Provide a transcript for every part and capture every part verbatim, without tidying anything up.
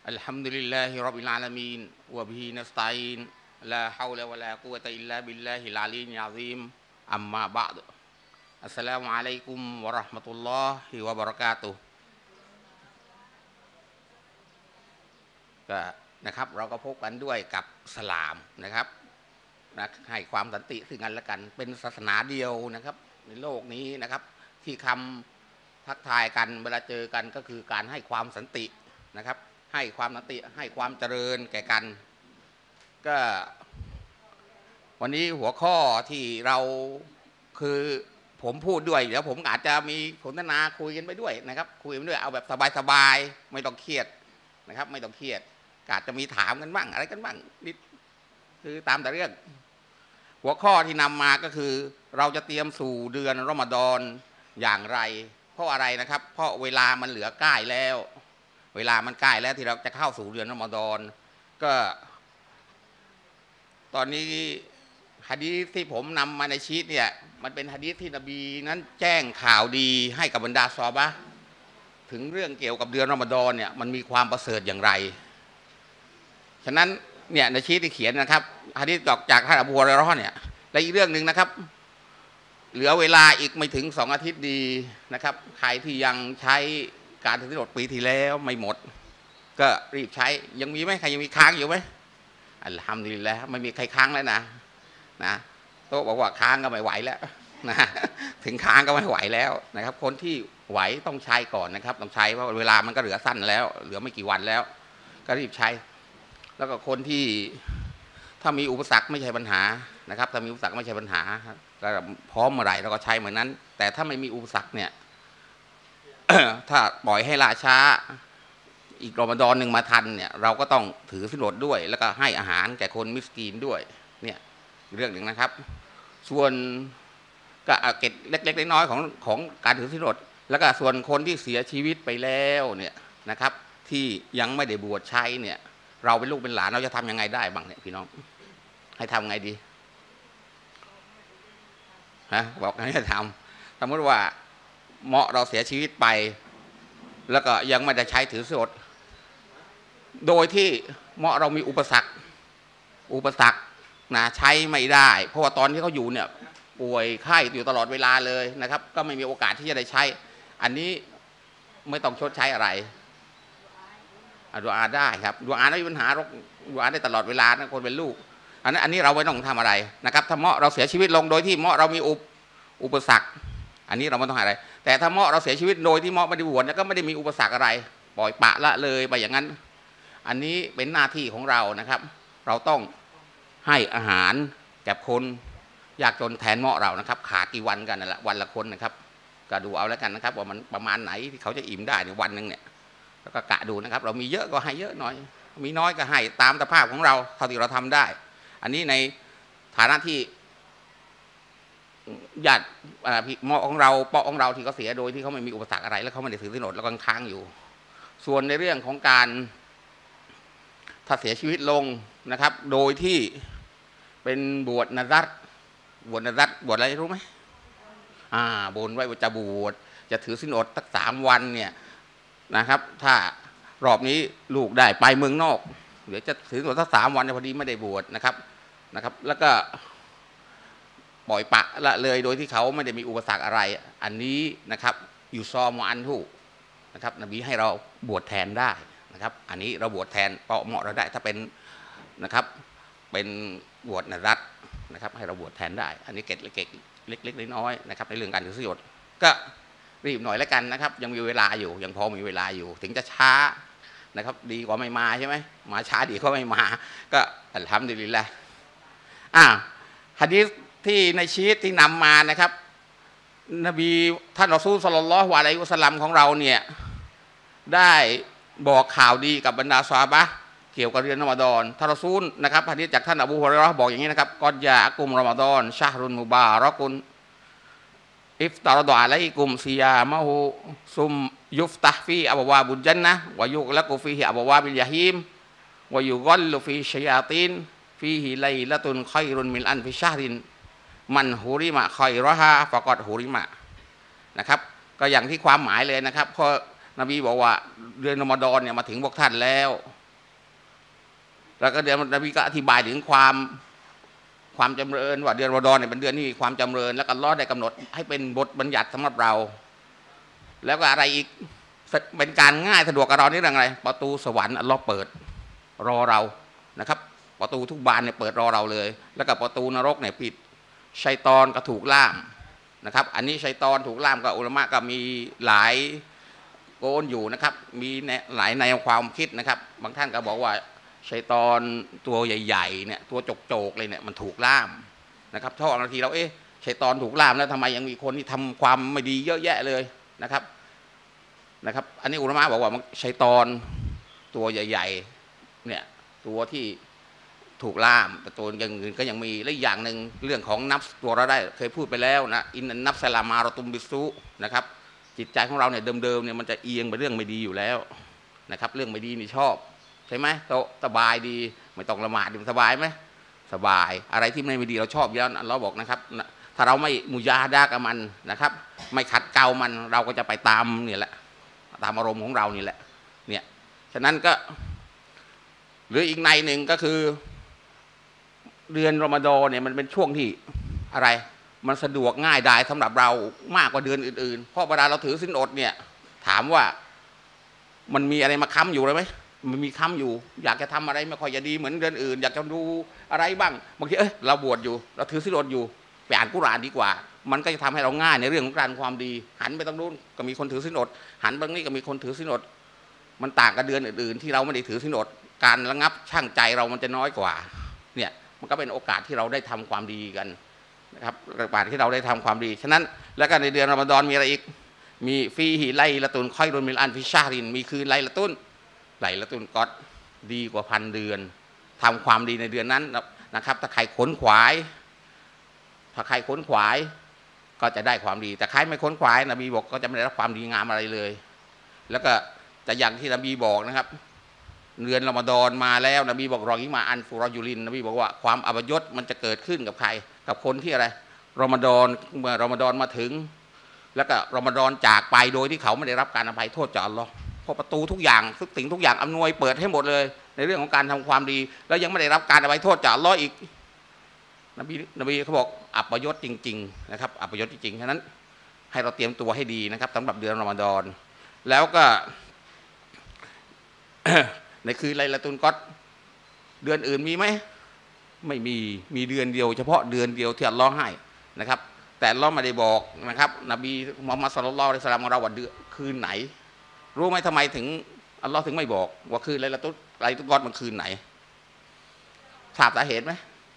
الحمد لله رب العالمين وبه نستعين لا حول ولا قوة إلا بالله العلي العظيم أما بعد السلام عليكم ورحمة الله وبركاته ก็นะครับเราก็พบกันด้วยกับสลามนะครับนะให้ความสันติซึ่งกันและกันเป็นศาสนาเดียวนะครับในโลกนี้นะครับที่คำทักทายกันเวลาเจอกันก็คือการให้ความสันตินะครับให้ความสันติให้ความเจริญแก่กันก็วันนี้หัวข้อที่เราคือผมพูดด้วยเดี๋ยวผมอาจจะมีสนทนาคุยกันไปด้วยนะครับคุยไปด้วยเอาแบบสบายๆไม่ต้องเครียดนะครับไม่ต้องเครียดอาจจะมีถามกันบ้างอะไรกันบ้างนิดคือตามแต่เรื่องหัวข้อที่นำมาก็คือเราจะเตรียมสู่เดือนรอมฎอนอย่างไรเพราะอะไรนะครับเพราะเวลามันเหลือใกล้แล้วเวลามันใกล้แล้วที่เราจะเข้าสู่เดือนรอมฎอนก็ตอนนี้หะดีษที่ผมนำมาในชีทเนี่ยมันเป็นหะดีษที่นบีนั้นแจ้งข่าวดีให้กับบรรดาซอฮาบะห์ถึงเรื่องเกี่ยวกับเดือนรอมฎอนเนี่ยมันมีความประเสริฐอย่างไรฉะนั้นเนี่ยในชีทที่เขียนนะครับหะดีษจากท่านอบูฮุรอยเราะห์เนี่ยและอีกเรื่องหนึ่งนะครับเหลือเวลาอีกไม่ถึงสองอาทิตย์ดีนะครับใครที่ยังใช้การถือศีลอดปีที่แล้วไม่หมดก็รีบใช้ยังมีไหมใครยังมีค้างอยู่ไหมอัลฮัมดุลิลละห์ไม่มีใครค้างแล้วนะนะโต๊ะบอกว่าค้างก็ไม่ไหวแล้วนะถึงค้างก็ไม่ไหวแล้วนะครับคนที่ไหวต้องใช้ก่อนนะครับต้องใช้เพราะเวลามันก็เหลือสั้นแล้วเหลือไม่กี่วันแล้วก็รีบใช้แล้วก็คนที่ถ้ามีอุปสรรคไม่ใช่ปัญหานะครับถ้ามีอุปสรรคไม่ใช่ปัญหาก็พร้อมเมื่อไหร่เราก็ใช้เหมือนนั้นแต่ถ้าไม่มีอุปสรรคเนี่ย ถ้าปล่อยให้ล่าช้าอีกรอมฎอนหนึ่งมาทันเนี่ยเราก็ต้องถือศีลอดด้วยแล้วก็ให้อาหารแก่คนมิสกีนด้วยเนี่ยเรื่องหนึ่งนะครับส่วนก็เกตเล็กๆน้อยๆของของการถือศีลอดแล้วก็ส่วนคนที่เสียชีวิตไปแล้วเนี่ยนะครับที่ยังไม่ได้บวชใช้เนี่ยเราเป็นลูกเป็นหลานเราจะทำยังไงได้บ้างเนี่ยพี่น้องให้ทำไงดีฮะบอกให้ทำสมมติว่าเหมาะเราเสียชีวิตไปแล้วก็ยังไม่ได้ใช้ถือศีลอดโดยที่เหมาะเรามีอุปสรรคอุปสรรคนะใช้ไม่ได้เพราะว่าตอนที่เขาอยู่เนี่ยป่วยไข้อยู่ตลอดเวลาเลยนะครับก็ไม่มีโอกาสที่จะได้ใช้อันนี้ไม่ต้องชดใช้อะไรดูอาได้ครับดูอาไม่มีปัญหาดูอาได้ตลอดเวลานะคนเป็นลูกอันนั้นอันนี้เราไม่ต้องทำอะไรนะครับถ้าเหมาะเราเสียชีวิตลงโดยที่เหมาะเรามีอุปอุปสรรคอันนี้เราไม่ต้องอะไรแต่ถ้าเหมาะเราเสียชีวิตโดยที่เหมาะไม่ได้บวชก็ไม่ได้มีอุปสรรคอะไรปล่อยปะละเลยไปอย่างนั้นอันนี้เป็นหน้าที่ของเรานะครับเราต้องให้อาหารแก่คนยากจนแทนเหมาะเรานะครับขาดกี่วันกันนั่นแหละวันละคนนะครับก็ดูเอาแล้วกันนะครับว่ามันประมาณไหนที่เขาจะอิ่มได้ในวันหนึ่งเนี่ยแล้วก็กะดูนะครับเรามีเยอะก็ให้เยอะหน่อยมีน้อยก็ให้ตามสภาพของเราเท่าที่เราทำได้อันนี้ในฐานะที่ญาติเหมาะของเราเปาะของเราที่เขาเสียโดยที่เขาไม่มีอุปสรรคอะไรแล้วเขาไม่ได้ถือศีลอดแล้วก็ค้างอยู่ส่วนในเรื่องของการถ้าเสียชีวิตลงนะครับโดยที่เป็นบวชนาซัรบวชนาซัรบวชอะไรรู้ไหมอ่าบนไว้ว่าจะบวชจะถือศีลอดสักสามวันเนี่ยนะครับถ้ารอบนี้ลูกได้ไปเมืองนอกเดี๋ยวจะถือศีลอดสักสามวันพอดีไม่ได้บวชนะครับนะครับแล้วก็ปล่อยปะละเลยโดยที่เขาไม่ได้มีอุปสรรคอะไรอันนี้นะครับอยู่ซอมอันทุนะครับนบีให้เราบวชแทนได้นะครับอันนี้เราบวชแทนเปาะเหมาะเราได้ถ้าเป็นนะครับเป็นบวชนาซัรนะครับให้เราบวชแทนได้อันนี้เกตเล็กๆเล็กๆน้อยๆนะครับในเรื่องการถือศีลอดก็รีบหน่อยแล้วกันนะครับยังมีเวลาอยู่ยังพอมีเวลาอยู่ถึงจะช้านะครับดีกว่าไม่มาใช่ไหมมาช้าดีกว่าไม่มาก็อัลฮัมดุลิลละห์อ่าหะดีษที่ในชีทที่นำมานะครับนบีท่านรอซูลศ็อลลัลลอฮุอะลัยฮิวะซัลลัมของเราเนี่ยได้บอกข่าวดีกับบรรดาซอฮาบะห์เกี่ยวกับเดือนรอมฎอนท่านรอซูลนะครับหะดีษจากท่านอบูฮุรอยเราะห์บอกอย่างนี้นะครับกอดยากุมรอมฎอนชะฮรุนมุบารักุนอิฟตารฎออะลัยกุมซิยามะฮูซุมยุฟตัฮฟีอับวาบุลญันนะฮ์วะยุกละกุฟีฮิอับวาบิลยะฮีมวะยุกัลลุฟีชัยาตีนฟีฮิไลละตุนค็อยรุนมินอันฟิชะฮรินมันฮูริมะคอยรอฮาฟะกอดฮูริมะนะครับก็อย่างที่ความหมายเลยนะครับเพราะนบีบอกว่าเดือนรอมฎอนเนี่ยมาถึงพวกท่านแล้วแล้วก็เดือนนบีก็อธิบายถึงความความจำเริญว่าเดือนรอมฎอนเนี่ยเป็นเดือนที่มีความจำเริญแล้วก็อัลเลาะห์ได้กำหนดให้เป็นบทบัญญัติสำหรับเราแล้วก็อะไรอีกเป็นการง่ายสะดวกกับเรานี่เรื่องอะไรประตูสวรรค์อัลเลาะห์เปิดรอเรานะครับประตูทุกบานเนี่ยเปิดรอเราเลยแล้วก็ประตูนรกเนี่ยปิดชัยฏอนก็ถูกล่ามนะครับอันนี้ชัยฏอนถูกล่ามกับอุลามะก็มีหลายโกนอยู่นะครับมีหลายแนวความคิดนะครับบางท่านก็บอกว่าชัยฏอนตัวใหญ่ๆเนี่ยตัวโจกๆเลยเนี่ยมันถูกล่ามนะครับถ้าบางทีเราเอ๊ะชัยฏอนถูกล่ามแล้วทำไมยังมีคนที่ทำความไม่ดีเยอะแยะเลยนะครับนะครับอันนี้อุลามะบอกว่าชัยฏอนตัวใหญ่ๆเนี่ยตัวที่ถูกล่ามแต่ตัวอย่างอื่นก็ยังมีและอย่างหนึ่งเรื่องของนับตัวเราได้เคยพูดไปแล้วนะอินนับสลามาเราตุมบิสุนะครับจิตใจของเราเนี่ยเดิมๆเนี่ยมันจะเอียงไปเรื่องไม่ดีอยู่แล้วนะครับเรื่องไม่ดีนี่ชอบใช่ไหมโตสบายดีไม่ต้องละหมาดดีสบายไหมสบายอะไรที่ไม่ดีเราชอบอยู่แล้วเราบอกนะครับถ้าเราไม่มุยาดากับมันนะครับไม่ขัดเกลามันเราก็จะไปตามเนี่ยแหละตามอารมณ์ของเรานี่แหละเนี่ยฉะนั้นก็หรืออีกในหนึ่งก็คือเดือนรอมฎอนเนี่ยมันเป็นช่วงที่อะไรมันสะดวกง่ายดายสำหรับเรามากกว่าเดือนอื่นๆเพราะเวลาเราถือศีลอดเนี่ยถามว่ามันมีอะไรมาค้ำอยู่เลยไหมมันมีค้ำอยู่อยากจะทำอะไรไม่ค่อยจะดีเหมือนเดือนอื่นอยากจะดูอะไรบ้างบางทีเอ้ยเราบวชอยู่เราถือศีลอดอยู่ไปอ่านกุรอานดีกว่ามันก็จะทำให้เราง่ายในเรื่องของการความดีหันไปตรงนู้นก็มีคนถือศีลอดหันไปตรงนี้ก็มีคนถือศีลอดมันต่างกับเดือนอื่นๆที่เราไม่ได้ถือศีลอดการระงับชั่งใจเรามันจะน้อยกว่าเนี่ยมันก็เป็นโอกาสที่เราได้ทำความดีกันนะครับโอกาสที่เราได้ทำความดีฉะนั้นแล้วก็ในเดือนรอมฎอนมีอะไรอีกมีฟีฮิไลละตุนค่อยรุนมิลอันฟิชารินมีคืนไลละตุนไลละตุนก็ดีกว่าพันเดือนทำความดีในเดือนนั้นนะครับถ้าใครขนขวายถ้าใครขนขวายก็จะได้ความดีแต่ใครไม่ขนขวายนบีบอกก็จะไม่ได้รับความดีงามอะไรเลยแล้วก็จะอย่างที่นบีบอกนะครับเดือนรอมฎอนมาแล้วนบีบอกรอกิมาอันฟุรอยูลินนบีบอกว่าความอับยศมันจะเกิดขึ้นกับใครกับคนที่อะไรรอมฎอนเมื่อรอมฎอนมาถึงแล้วก็รอมฎอนจากไปโดยที่เขาไม่ได้รับการอภัยโทษจากอัลลอฮ์เพราะประตูทุกอย่างทุกสิ่งทุกอย่างอำนวยเปิดให้หมดเลยในเรื่องของการทำความดีแล้วยังไม่ได้รับการอภัยโทษจากอัลลอฮ์อีกนบีนบีเขาบอกอับยศจริงๆนะครับอับยศจริงๆฉะนั้นให้เราเตรียมตัวให้ดีนะครับสำหรับเดือนรอมฎอนแล้วก็ ในคืนไลลาตุลกอดเดือนอื่นมีไหมไม่มีมีเดือนเดียวเฉพาะเดือนเดียวที่อัลลอฮ์ให้นะครับแต่อัลลอฮ์ไม่ได้บอกนะครับนบีมุฮัมมัดศ็อลลัลลอฮุอะลัยฮิวะซัลลัมของเราว่าเดือนคืนไหนรู้ไหมทำไมถึงอัลลอฮ์ถึงไม่บอกว่าคืนไลลาตุลไลลาตุลกอดมันคืนไหนทราบสาเหตุไหม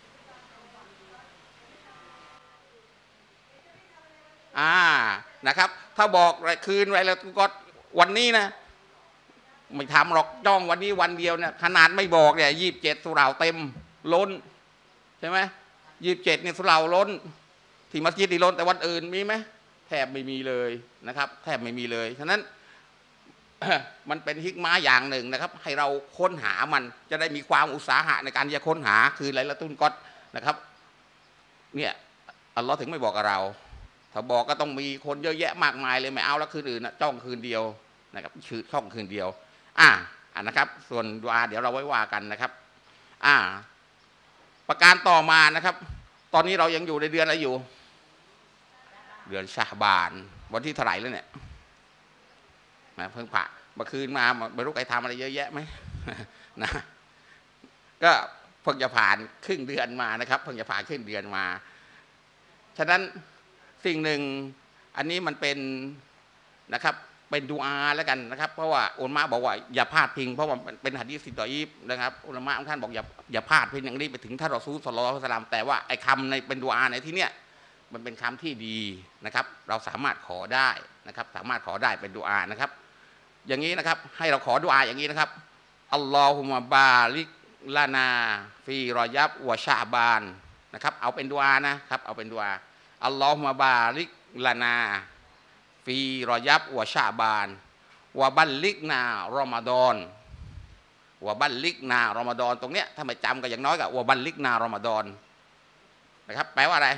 อ่านะครับถ้าบอกคืนไลลาตุลกอดวันนี้นะไม่ทำหรอกจ้องวันนี้วันเดียวเนี่ยขนาดไม่บอกเนี่ยยี่สิบเจ็ดสุเหร่าเต็มล้นใช่ไหมยี่สิบเจ็ดเนี่ยสุเหร่าล้นที่มัสยิดที่ล้นแต่วันอื่นมีไหมแทบไม่มีเลยนะครับแทบไม่มีเลยฉะนั้น มันเป็นฮิกมาอย่างหนึ่งนะครับให้เราค้นหามันจะได้มีความอุตสาหะในการจะค้นหาคือไลลาตุลกอดนะครับเนี่ยอัลลอฮ์ถึงไม่บอกกับเราถ้าบอกก็ต้องมีคนเยอะแยะมากมายเลยไม่เอาแล้วคืนอื่นนะจ้องคืนเดียวนะครับคือช่องคืนเดียวอ่าอันนะครับส่วนดุอาเดี๋ยวเราไว้ว่ากันนะครับอ่าประการต่อมานะครับตอนนี้เรายังอยู่ในเดือนอะไรอยู่เดือนชะบานวันที่เท่าไหร่แล้วเนี่ยนะเพิ่งผ่านเมื่อคืนมาไม่รู้ใครทำอะไรเยอะแยะไหม นะก็เพิ่งจะผ่านครึ่งเดือนมานะครับเพิ่งจะผ่านครึ่งเดือนมาฉะนั้นสิ่งหนึ่งอันนี้มันเป็นนะครับเป็นดูอาแล้วกันนะครับเพราะว่าอุลามะบอกว่าอย่าพลาดพิงเพราะว่าเป็นหะดีษดออีฟนะครับอุลามะท่านบอกอย่าอย่าพลาดพิงอย่างนี้ไปถึงท่านรอซูลศ็อลลัลลอฮุอะลัยฮิวะซัลลัมแต่ว่าไอ้คำในเป็นดูอาในที่เนี้ยมันเป็นคำที่ดีนะครับเราสามารถขอได้นะครับสามารถขอได้เป็นดูอานะครับอย่างนี้นะครับให้เราขอดูอาอย่างนี้นะครับอัลลอฮุมะบาริกลานาฟีรอยับวะชะบานนะครับเอาเป็นดูอานะครับเอาเป็นดูอาอัลลอฮุมะบาริกลานาฟีรอยับวะชะบานวะบัลลิกนารอมฎอนวะบัลลิกนารอมฎอนตรงเนี้ยถ้าไม่จำก็อย่างน้อยก็วะบัลลิกนารอมฎอนนะครับแปลว่าอะไร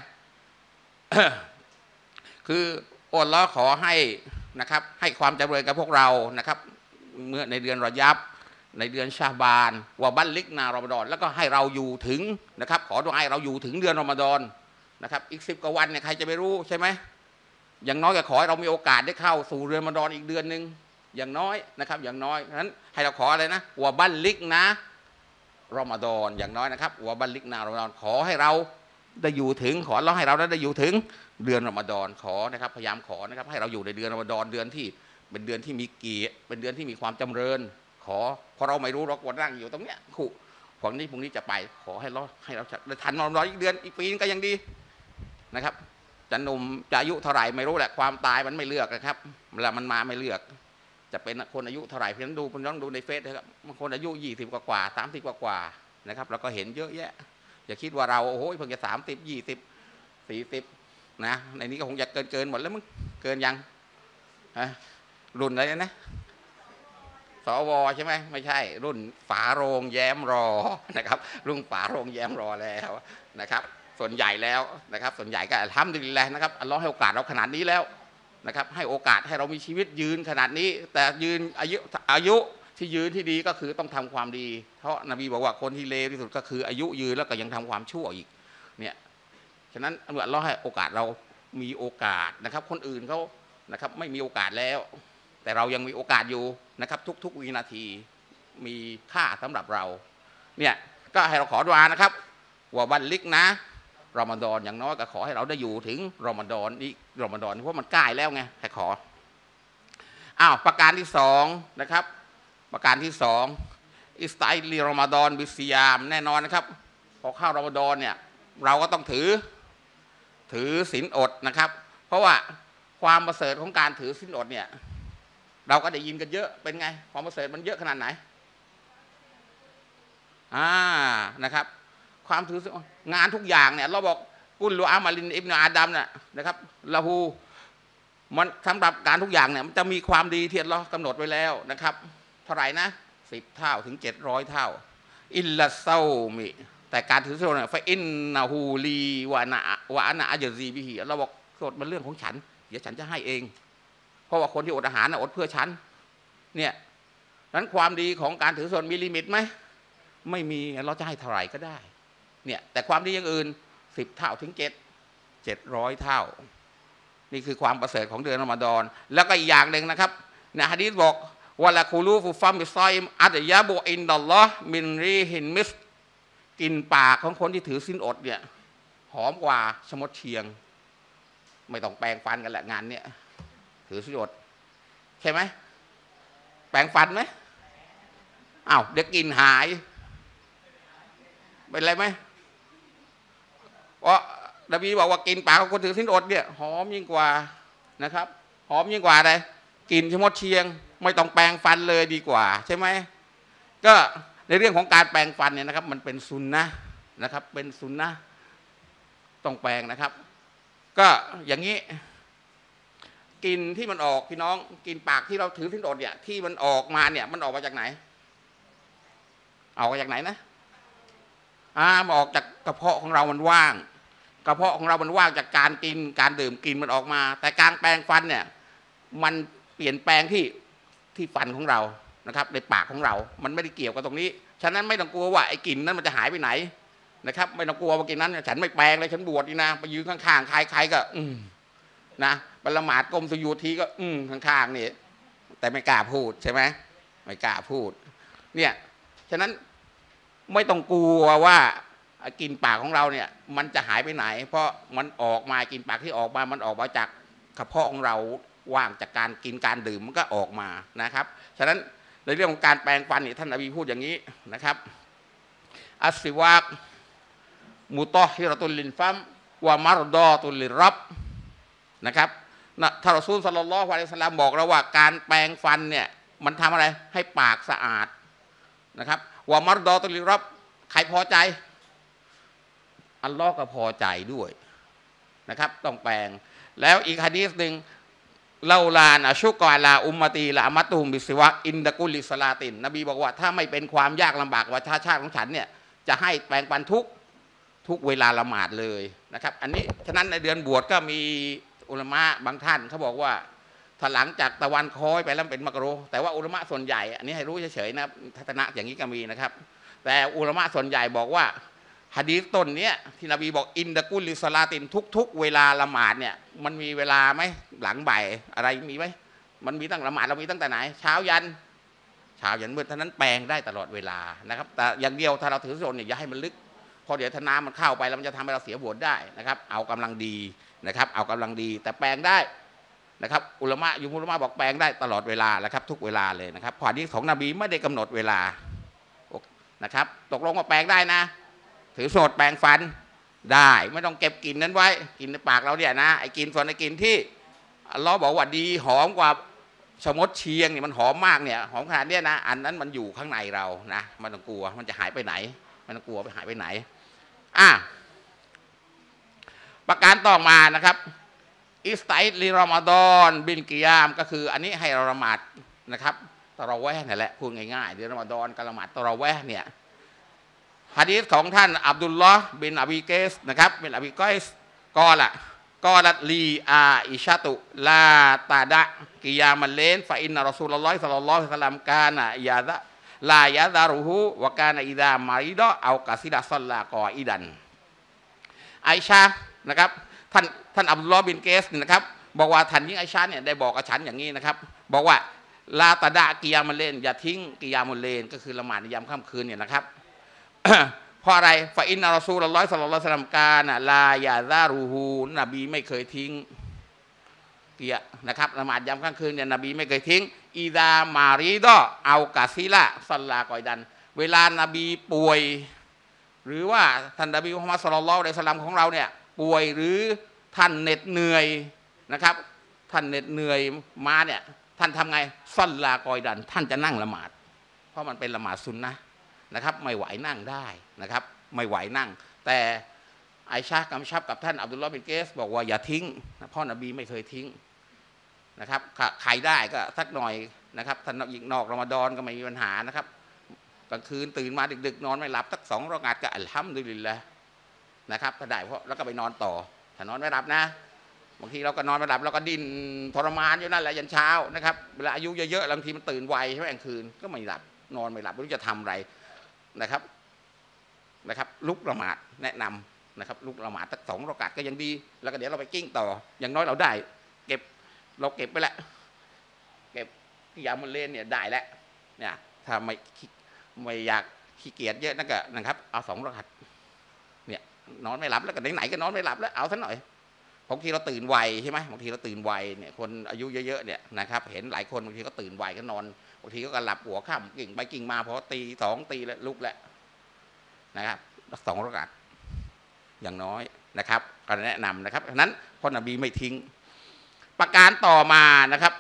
คืออัลลอฮ์ขอให้นะครับให้ความจำเริญกับพวกเรานะครับเมื่อในเดือนรอยับในเดือนชาบานวะบัลลิกนารอมฎอนแล้วก็ให้เราอยู่ถึงนะครับขอดุอาให้เราอยู่ถึงเดือนรอมฎอนนะครับอีกสิบกว่าวันเนี่ยใครจะไปรู้ใช่ไหมอย่างน้อยก็ขอให้เรามีโอกาสได้เข้าสู่เดือนรอมฎอนอีกเดือนหนึ่งอย่างน้อยนะครับอย่างน้อยนั้นให้เราขออะไรนะวะบัลลิกนะรอมฎอนอย่างน้อยนะครับวะบัลลิกนารอมฎอนขอให้เราได้อยู่ถึงขอร้องให้เราได้อยู่ถึงเดือนรอมฎอนขอนะครับพยายามขอนะครับให้เราอยู่ในเดือนรอมฎอนเดือนที่เป็นเดือนที่มีเกียรติเป็นเดือนที่มีความจำเริญขอเพราะเราไม่รู้เรากดนั่งอยู่ตรงเนี้ยคู่พวกนี้พรุ่งนี้จะไปขอให้เราให้เราได้ทันรอมฎอนอีกเดือนอีกปีนึงก็ยังดีนะครับจะหนุ่มจะอายุเท่าไหร่ไม่รู้แหละความตายมันไม่เลือกนะครับเวลามันมาไม่เลือกจะเป็นคนอายุเท่าไหร่เพียงดูเพียงดูในเฟซนะครับบางคนอายุยี่สิบกว่ากว่าสามสิบกว่ากว่านะครับเราก็เห็นเยอะแยะอย่าคิดว่าเราโอ้โหเพิ่งจะสามสิบยี่สิบสี่สิบนะในนี้ก็คงจะเกินเกินหมดแล้วมึงเกินยังฮะรุ่นอะไรนะสวใช่ไหมไม่ใช่รุ่นฝาโรงแย้มรอนะครับรุ่นฝาโรงแย้มรอแล้วนะครับส่วนใหญ่แล้วนะครับส่วนใหญ่ก็ทำดีแล้วนะครับอัลเลาะห์ให้โอกาสเราขนาดนี้แล้วนะครับให้โอกาสให้เรามีชีวิตยืนขนาดนี้แต่ยืนอายุอายุที่ยืนที่ดีก็คือต้องทำความดีเพราะนบีบอกว่าคนที่เลวที่สุดก็คืออายุยืนแล้วก็ยังทำความชั่วอีกเนี่ยฉะนั้นอัลเลาะห์ให้โอกาสเรามีโอกาสนะครับคนอื่นเขานะครับไม่มีโอกาสแล้วแต่เรายังมีโอกาสอยู่นะครับทุกๆวินาทีมีค่าสำหรับเราเนี่ยก็ให้เราขอดุอานะครับว่าบัลลิกนะรอมฎอนอย่างน้อยก็ขอให้เราได้อยู่ถึงรอมฎอนนี้รอมฎอนเพราะมันใกล้แล้วไงให้ขออ้าวประการที่สองนะครับประการที่สองอิสตัยลีรอมฎอนบิซิยามแน่นอนนะครับพอเข้ารอมฎอนเนี่ยเราก็ต้องถือถือศีลอดนะครับเพราะว่าความประเสริฐของการถือศีลอดเนี่ยเราก็ได้ยินกันเยอะเป็นไงความประเสริฐมันเยอะขนาดไหนอ่านะครับความถืองานทุกอย่างเนี่ยเราบอกกุลลูอามาลินอิบนาอาดัมเนี่ยนะครับละหูมันสำหรับการทุกอย่างเนี่ยมันจะมีความดีที่เรากำหนดไว้แล้วนะครับเท่าไหร่นะสิบเท่าถึงเจ็ดร้อยเท่าอิลลัสเซามิแต่การถือศีลเนี่ยฟะอินนาฮูลีวะนะวะนะอัจซีบิฮิเราบอกโทษมันเรื่องของฉันเดี๋ยวฉันจะให้เองเพราะว่าคนที่อดอาหารนะอดเพื่อฉันเนี่ยนั้นความดีของการถือศีลมีลิมิตไหมไม่มีเราจะให้เท่าไหร่ก็ได้เนี่ยแต่ความดีอย่างอื่นสิบเท่าถึงเจ็ดเจ็ดร้อยเท่านี่คือความประเสริฐของเดือนรอมฎอนแล้วก็อีกอย่างหนึ่งนะครับในหะดีษบอกวะละคูลูฟุฟัมบิซอยมอัตยาบุอินดัลลอฮ์มินรีฮินมิสกินปากของคนที่ถือศีลอดเนี่ยหอมกว่าชมดเชียงไม่ต้องแปรงฟันกันแหละงานเนี่ยถือศีลอดใช่ไหมแปรงฟันไหมอ้าวเดี๋ยวกินหายเป็นไรไหมเพราะนบีบอกว่ากินปากของคนถือศีลอดเนี่ยหอมยิ่งกว่านะครับหอมยิ่งกว่าอะไรกินชมดเชียงไม่ต้องแปรงฟันเลยดีกว่าใช่ไหมก็ในเรื่องของการแปรงฟันเนี่ยนะครับมันเป็นซุนนะนะครับเป็นซุนนะต้องแปรงนะครับก็อย่างนี้กินที่มันออกพี่น้องกินปากที่เราถือศีลอดเนี่ยที่มันออกมาเนี่ยมันออกมาจากไหนออกมาจากไหนนะอ่ามันออกจากกระเพาะของเรามันว่างกระเพาะของเรามันว่างจากการกินการดื่มกินมันออกมาแต่การแปรงฟันเนี่ยมันเปลี่ยนแปลงที่ที่ฟันของเรานะครับในปากของเรามันไม่ได้เกี่ยวกับตรงนี้ฉะนั้นไม่ต้องกลัวว่าไอ้กลิ่นนั้นมันจะหายไปไหนนะครับไม่ต้องกลัวว่ากินนั้นฉันไม่แปรงเลยฉันบวชนี่นะไปยืนข้างๆใครๆก็อืมนะบรรละหมาดกลมสุญูทีก็อืมข้างๆนี่แต่ไม่กล้าพูดใช่ไหมไม่กล้าพูดเนี่ยฉะนั้นไม่ต้องกลัวว่ากินปากของเราเนี่ยมันจะหายไปไหนเพราะมันออกมากินปากที่ออกมามันออกมาจากกระเพาะของเราว่างจากการกินการดื่มมันก็ออกมานะครับฉะนั้นในเรื่องของการแปรงฟันนี่ท่านนบีพูดอย่างนี้นะครับอัสซิวากมุตอฮิรตุลลินฟัมวะมารดอตุลลิรับนะครับนะท่านรอซูลศ็อลลัลลอฮุอะลัยฮิวะซัลลัมบอกเราว่าการแปรงฟันเนี่ยมันทำอะไรให้ปากสะอาดนะครับวะมารดอตุลลิรับใครพอใจอัลลอฮ์ก็พอใจด้วยนะครับต้องแปลงแล้วอีกหะดีษหนึ่งลาลานอชุกอลาอุมมตีละอมัตุมบิสิวะอินดะกุลิสลาตินนบีบอกว่าถ้าไม่เป็นความยากลำบากว่าชาชาติของฉันเนี่ยจะให้แปลงฟันทุกทุกเวลาละหมาดเลยนะครับอันนี้ฉะนั้นในเดือนบวชก็มีอุลามะบางท่านเขาบอกว่าถ้าหลังจากตะวันคอยไปแล้วเป็นมักรูแต่ว่าอุลามะส่วนใหญ่อันนี้ให้รู้เฉยๆนะทัศนะอย่างนี้ก็มีนะครับแต่อุลามะส่วนใหญ่บอกว่าหะดีษต้นเนี้ยที่นบีบอกอินดะกุลิสลาตินทุกๆเวลาละหมาดเนี่ยมันมีเวลาไหมหลังบ่ายอะไรมีไหมมันมีตั้งละหมาดเรามีตั้งแต่ไหนเช้ายันเช้ายันมืดเท่านั้นแปลงได้ตลอดเวลานะครับแต่อย่างเดียวถ้าเราถือศีลเนี่ยอย่าให้มันลึกพอเดี๋ยวถ้าน้ำมันเข้าไปแล้วมันจะทำให้เราเสียบวชได้นะครับเอากำลังดีนะครับเอากำลังดีแต่แปลงได้นะครับอุลามะยุมุลามะบอกแปลงได้ตลอดเวลานะครับทุกเวลาเลยนะครับพอนี้ของนบีไม่ได้กำหนดเวลานะครับตกลงว่าแปลงได้นะถือโสดแปลงฟันได้ไม่ต้องเก็บกลิ่นนั้นไว้กินในปากเราเนี่ยนะไอ้กลิ่นส่วนไอ้กลิ่นที่เราบอกว่าดีหอมกว่าชมดเชียงเนี่ยมันหอมมากเนี่ยหอมขนาดเนี้ยนะอันนั้นมันอยู่ข้างในเรานะมันต้องกลัวมันจะหายไปไหนมันต้องกลัวไปหายไปไหนอ่ะประการต่อมานะครับอิสไตลิรอมฎอนบินกิยามก็คืออันนี้ให้เราละหมาดนะครับตะเราะเวห์นี่แหละพูดง่ายๆเดือนรอมฎอนกับละหมาดตะเราะเวห์เนี่ยหะดีษของท่านอับดุลลอฮ์บินอบีเกสนะครับบินอบีกอยส์กอละกอลัตลีอาอิชาตุลาตาดะกิยามัลเลนฟาอินนะรอซูลุลลอฮิศ็อลลัลลอฮุอะลัยฮิวะซัลลัมกานะยาซะลายาซารุฮูวะกานะอิซามาริดะเอากะซิดะศ็อลลากออิดันไอชานะครับท่านท่านอับดุลลอฮ์บินเกสนะครับบอกว่าท่านยิ่งไอชาเนี่ยได้บอกกับฉันอย่างนี้นะครับบอกว่าลาตาดะกิยามัลเลนอย่าทิ้งกิยามุลเลนก็คือละหมาดในยามค่ำคืนเนี่ยนะครับเพราะอะไรฟาอินนะรอซูลุลลอฮิศ็อลลัลลอฮุอะลัยฮิวะซัลลัมกานะลายาซารุฮูนบีไม่เคยทิ้งเกียนะครับละหมาดยามค่ำคืนเนี่ยนบีไม่เคยทิ้งอีดามาริดะเอากาซิละซัลลากอยดันเวลานบีป่วยหรือว่าท่านนบีมุฮัมมัดศ็อลลัลลอฮุอะลัยฮิวะซัลลัมของเราเนี่ยป่วยหรือท่านเหน็ดเหนื่อยนะครับท่านเหน็ดเหนื่อยมาเนี่ยท่านทำไงซัลลากอยดันท่านจะนั่งละหมาดเพราะมันเป็นละหมาดซุนนะนะครับไม่ไหวนั่งได้นะครับไม่ไหวนั่งแต่ไอชากำชับกับท่านอับดุลลอฮ์บินเกสบอกว่าอย่าทิ้งเพราะนบีไม่เคยทิ้งนะครับใครได้ก็สักหน่อยนะครับท่านยิงนอกรอมฎอนก็ไม่มีปัญหานะครับกลางคืนตื่นมาดึกๆนอนไม่หลับสักสองรอกาตก็อัลฮัมดุลิลละห์นะครับถ้าได้เพราะแล้วก็ไปนอนต่อถ้านอนไม่หลับนะบางทีเราก็นอนไม่หลับเราก็ดิ้นทรมานอยู่นั่นแหละยันเช้านะครับเวลาอายุเยอะๆบางทีมันตื่นไวใช่ไหมกลางคืนก็ไม่หลับนอนไม่หลับไม่รู้จะทำอะไรนะครับนะครับลุกละหมาดแนะนำนะครับลุกละหมาดสักสองรอกาตก็ยังดีแล้วก็เดี๋ยวเราไปกิ้งต่ออย่างน้อยเราได้เก็บเราเก็บไปแล้วเก็บกิยามุลเลนเนี่ยได้แล้วเนี่ยถ้าไม่ไม่อยากขี้เกียจเยอะนั่นก็นะครับเอาสองรอกาตเนี่ยนอนไม่หลับแล้วก็ไหนๆก็นอนไม่หลับแล้วเอาซะหน่อยบางทีเราตื่นไวใช่ไหมบางทีเราตื่นไวเนี่ยคนอายุเยอะๆเนี่ยนะครับเห็นหลายคนบางทีก็ตื่นไวก็นอนบางทีก็หลับหัวค่ำกิ่งไปกิ่งมาพอตีสองตีแล้วลุกแล้วนะครับสองรากาตอย่างน้อยนะครับก็แนะนำนะครับฉะนั้นพ่อนบีไม่ทิ้งประการต่อมานะครับ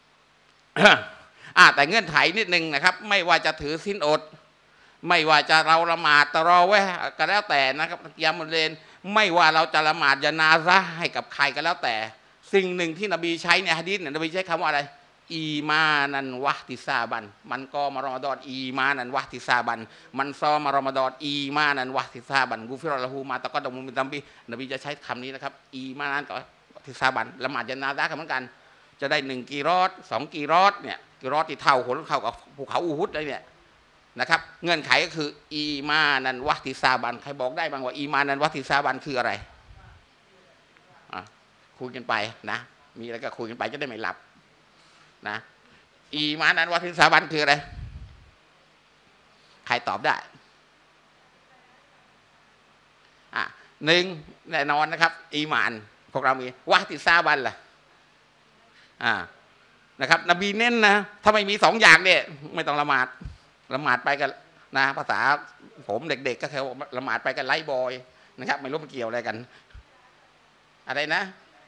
อ่าแต่เงื่อนไขนิดนึงนะครับไม่ว่าจะถือศีลอดไม่ว่าจะเราละหมาดตะเราะเวห์ก็แล้วแต่นะครับกิยามุลเลนไม่ว่าเราจะละหมาดญะนาซะห์ให้กับใครก็แล้วแต่สิ่งหนึ่งที่นบีใช้ในหะดีษเนี่ยนบีใช้คำว่าอะไรอีมานันวะติซาบันมันก็มารอมฎอนอีมานันวะติซาบันมันซอมารอมฎอนอีมานันวะติซาบันกุฟิรอละฮูมาตะกอดมุมินตัมบีนบีจะใช้คำนี้นะครับอีมานันกับติซาบันละหมาดญะนาซะห์เหมือนกันจะได้หนึ่งกีรอดสองกีรอดเนี่ยกีรอดที่เท่าคนเท่ากับภูเขาอูฮุดเลยเนี่ยนะครับเงื่อนไขก็คืออีมานันวะติซาบันใครบอกได้บ้างว่าอีมานันวะติซาบันคืออะไรอ่ะคุยกันไปนะมีอะไรก็คุยกันไปจะได้ไม่หลับนะอีมานันวะติซาบันคืออะไรใครตอบได้อ่ะหนึ่งแน่นอนนะครับอีมานพวกเรามีวะติซาบันล่ะอ่านะครับนบีเน้นนะถ้าไม่มีสองอย่างเนี่ยไม่ต้องละหมาดละหมาดไปกันนะภาษาผมเด็กๆก็แค่ละหมาดไปกันไล่บอยนะครับไม่รู้มันเกี่ยวอะไรกันอะไรนะ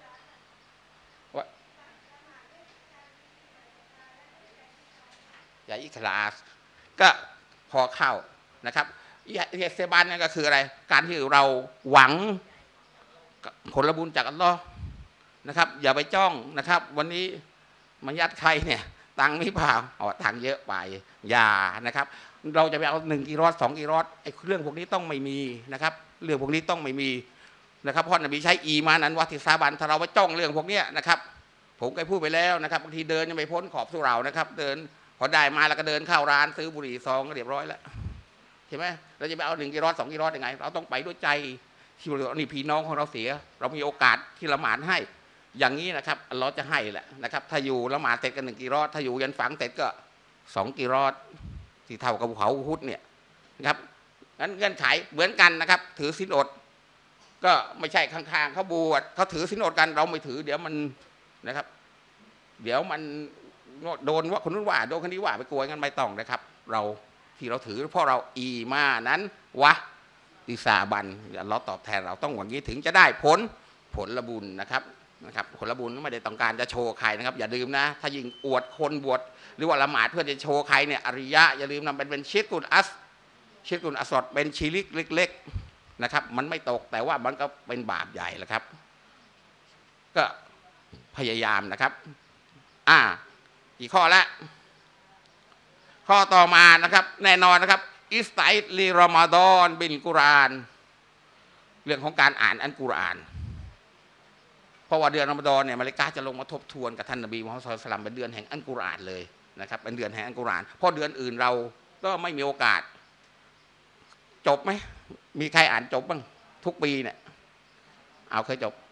อย่าอิคลาสก็พอเข้านะครับอิสเซบานนั่นก็คืออะไรการที่เราหวังผลบุญจากอัลลอฮ์นะครับอย่าไปจ้องนะครับวันนี้มันยัดใครเนี่ยตังค์ไม่เปล่าเอาตังค์เยอะไปอย่านะครับเราจะไปเอาหนึ่งกิโลสองกิโลไอ้เรื่องพวกนี้ต้องไม่มีนะครับเรื่องพวกนี้ต้องไม่มีนะครับเพราะนบีใช้อีมานันวะติซาบันถ้าเราไปจ้องเรื่องพวกนี้นะครับผมเคยพูดไปแล้วนะครับบางทีเดินยังไม่พ้นขอบสุเหร่านะครับเดินพอได้มาแล้วก็เดินเข้าร้านซื้อบุหรี่ซองก็เรียบร้อยแล้วใช่ไหมเราจะไปเอาหนึ่งกิโลสองกิโลยังไงเราต้องไปด้วยใจที่เรานี่พี่น้องของเราเสียเรามีโอกาสที่ละหมาดให้อย่างนี้นะครับอัลเลาะห์จะให้แหละนะครับถ้าอยู่ละหมาดเสร็จกันหนึ่งกิโลถ้าอยู่ยันฝังเสร็จก็สองกิโลที่เท่ากับภูเขาอุฮุดเนี่ยนะครับงั้นเงื่อนไขเหมือนกันนะครับถือศีลอดก็ไม่ใช่ข้างๆเขาบวชเขาถือศีลอดกันเราไม่ถือเดี๋ยวมันนะครับเดี๋ยวมันโดนว่าคนนู้นว่าโดนคนนี้ว่าไปกลัวงั้นไม่ต้องนะครับเราที่เราถือเพราะเราอีมานั้นวะติสาบันอัลเลาะห์ตอบแทนเราต้องอย่างนี้ถึงจะได้ผลผลบุญนะครับนะครับผลบุญไม่ได้ต้องการจะโชว์ใครนะครับอย่าลืมนะถ้ายิ่งอวดคนบวชหรือว่าละหมาดเพื่อจะโชว์ใครเนี่ยอริยะอย่าลืมนะเป็นเป็นชิรกุลอัสชิรกุลอัสดเป็นชิริกเล็กๆนะครับมันไม่ตกแต่ว่ามันก็เป็นบาปใหญ่แหละครับก็พยายามนะครับอ่ากี่ข้อแล้วข้อต่อมานะครับแน่นอนนะครับอิสตัยลีรอมฎอนบิลกุรอานเรื่องของการอ่านอัลกุรอานเพราะว่าเดือนรอมฎอนเนี่ยมาเลกาจะลงมาทบทวนกับท่านนบีมุฮัมมัดศ็อลลัลลอฮุอะลัยฮิวะซัลลัมเป็นเดือนแห่งอัลกุรอานเลยนะครับเป็นเดือนแห่งอัลกุรอานเพราะเดือนอื่นเราก็ไม่มีโอกาสจบไหมมีใครอ่านจบบ้างทุกปีเนี่ยเอาเคยจบ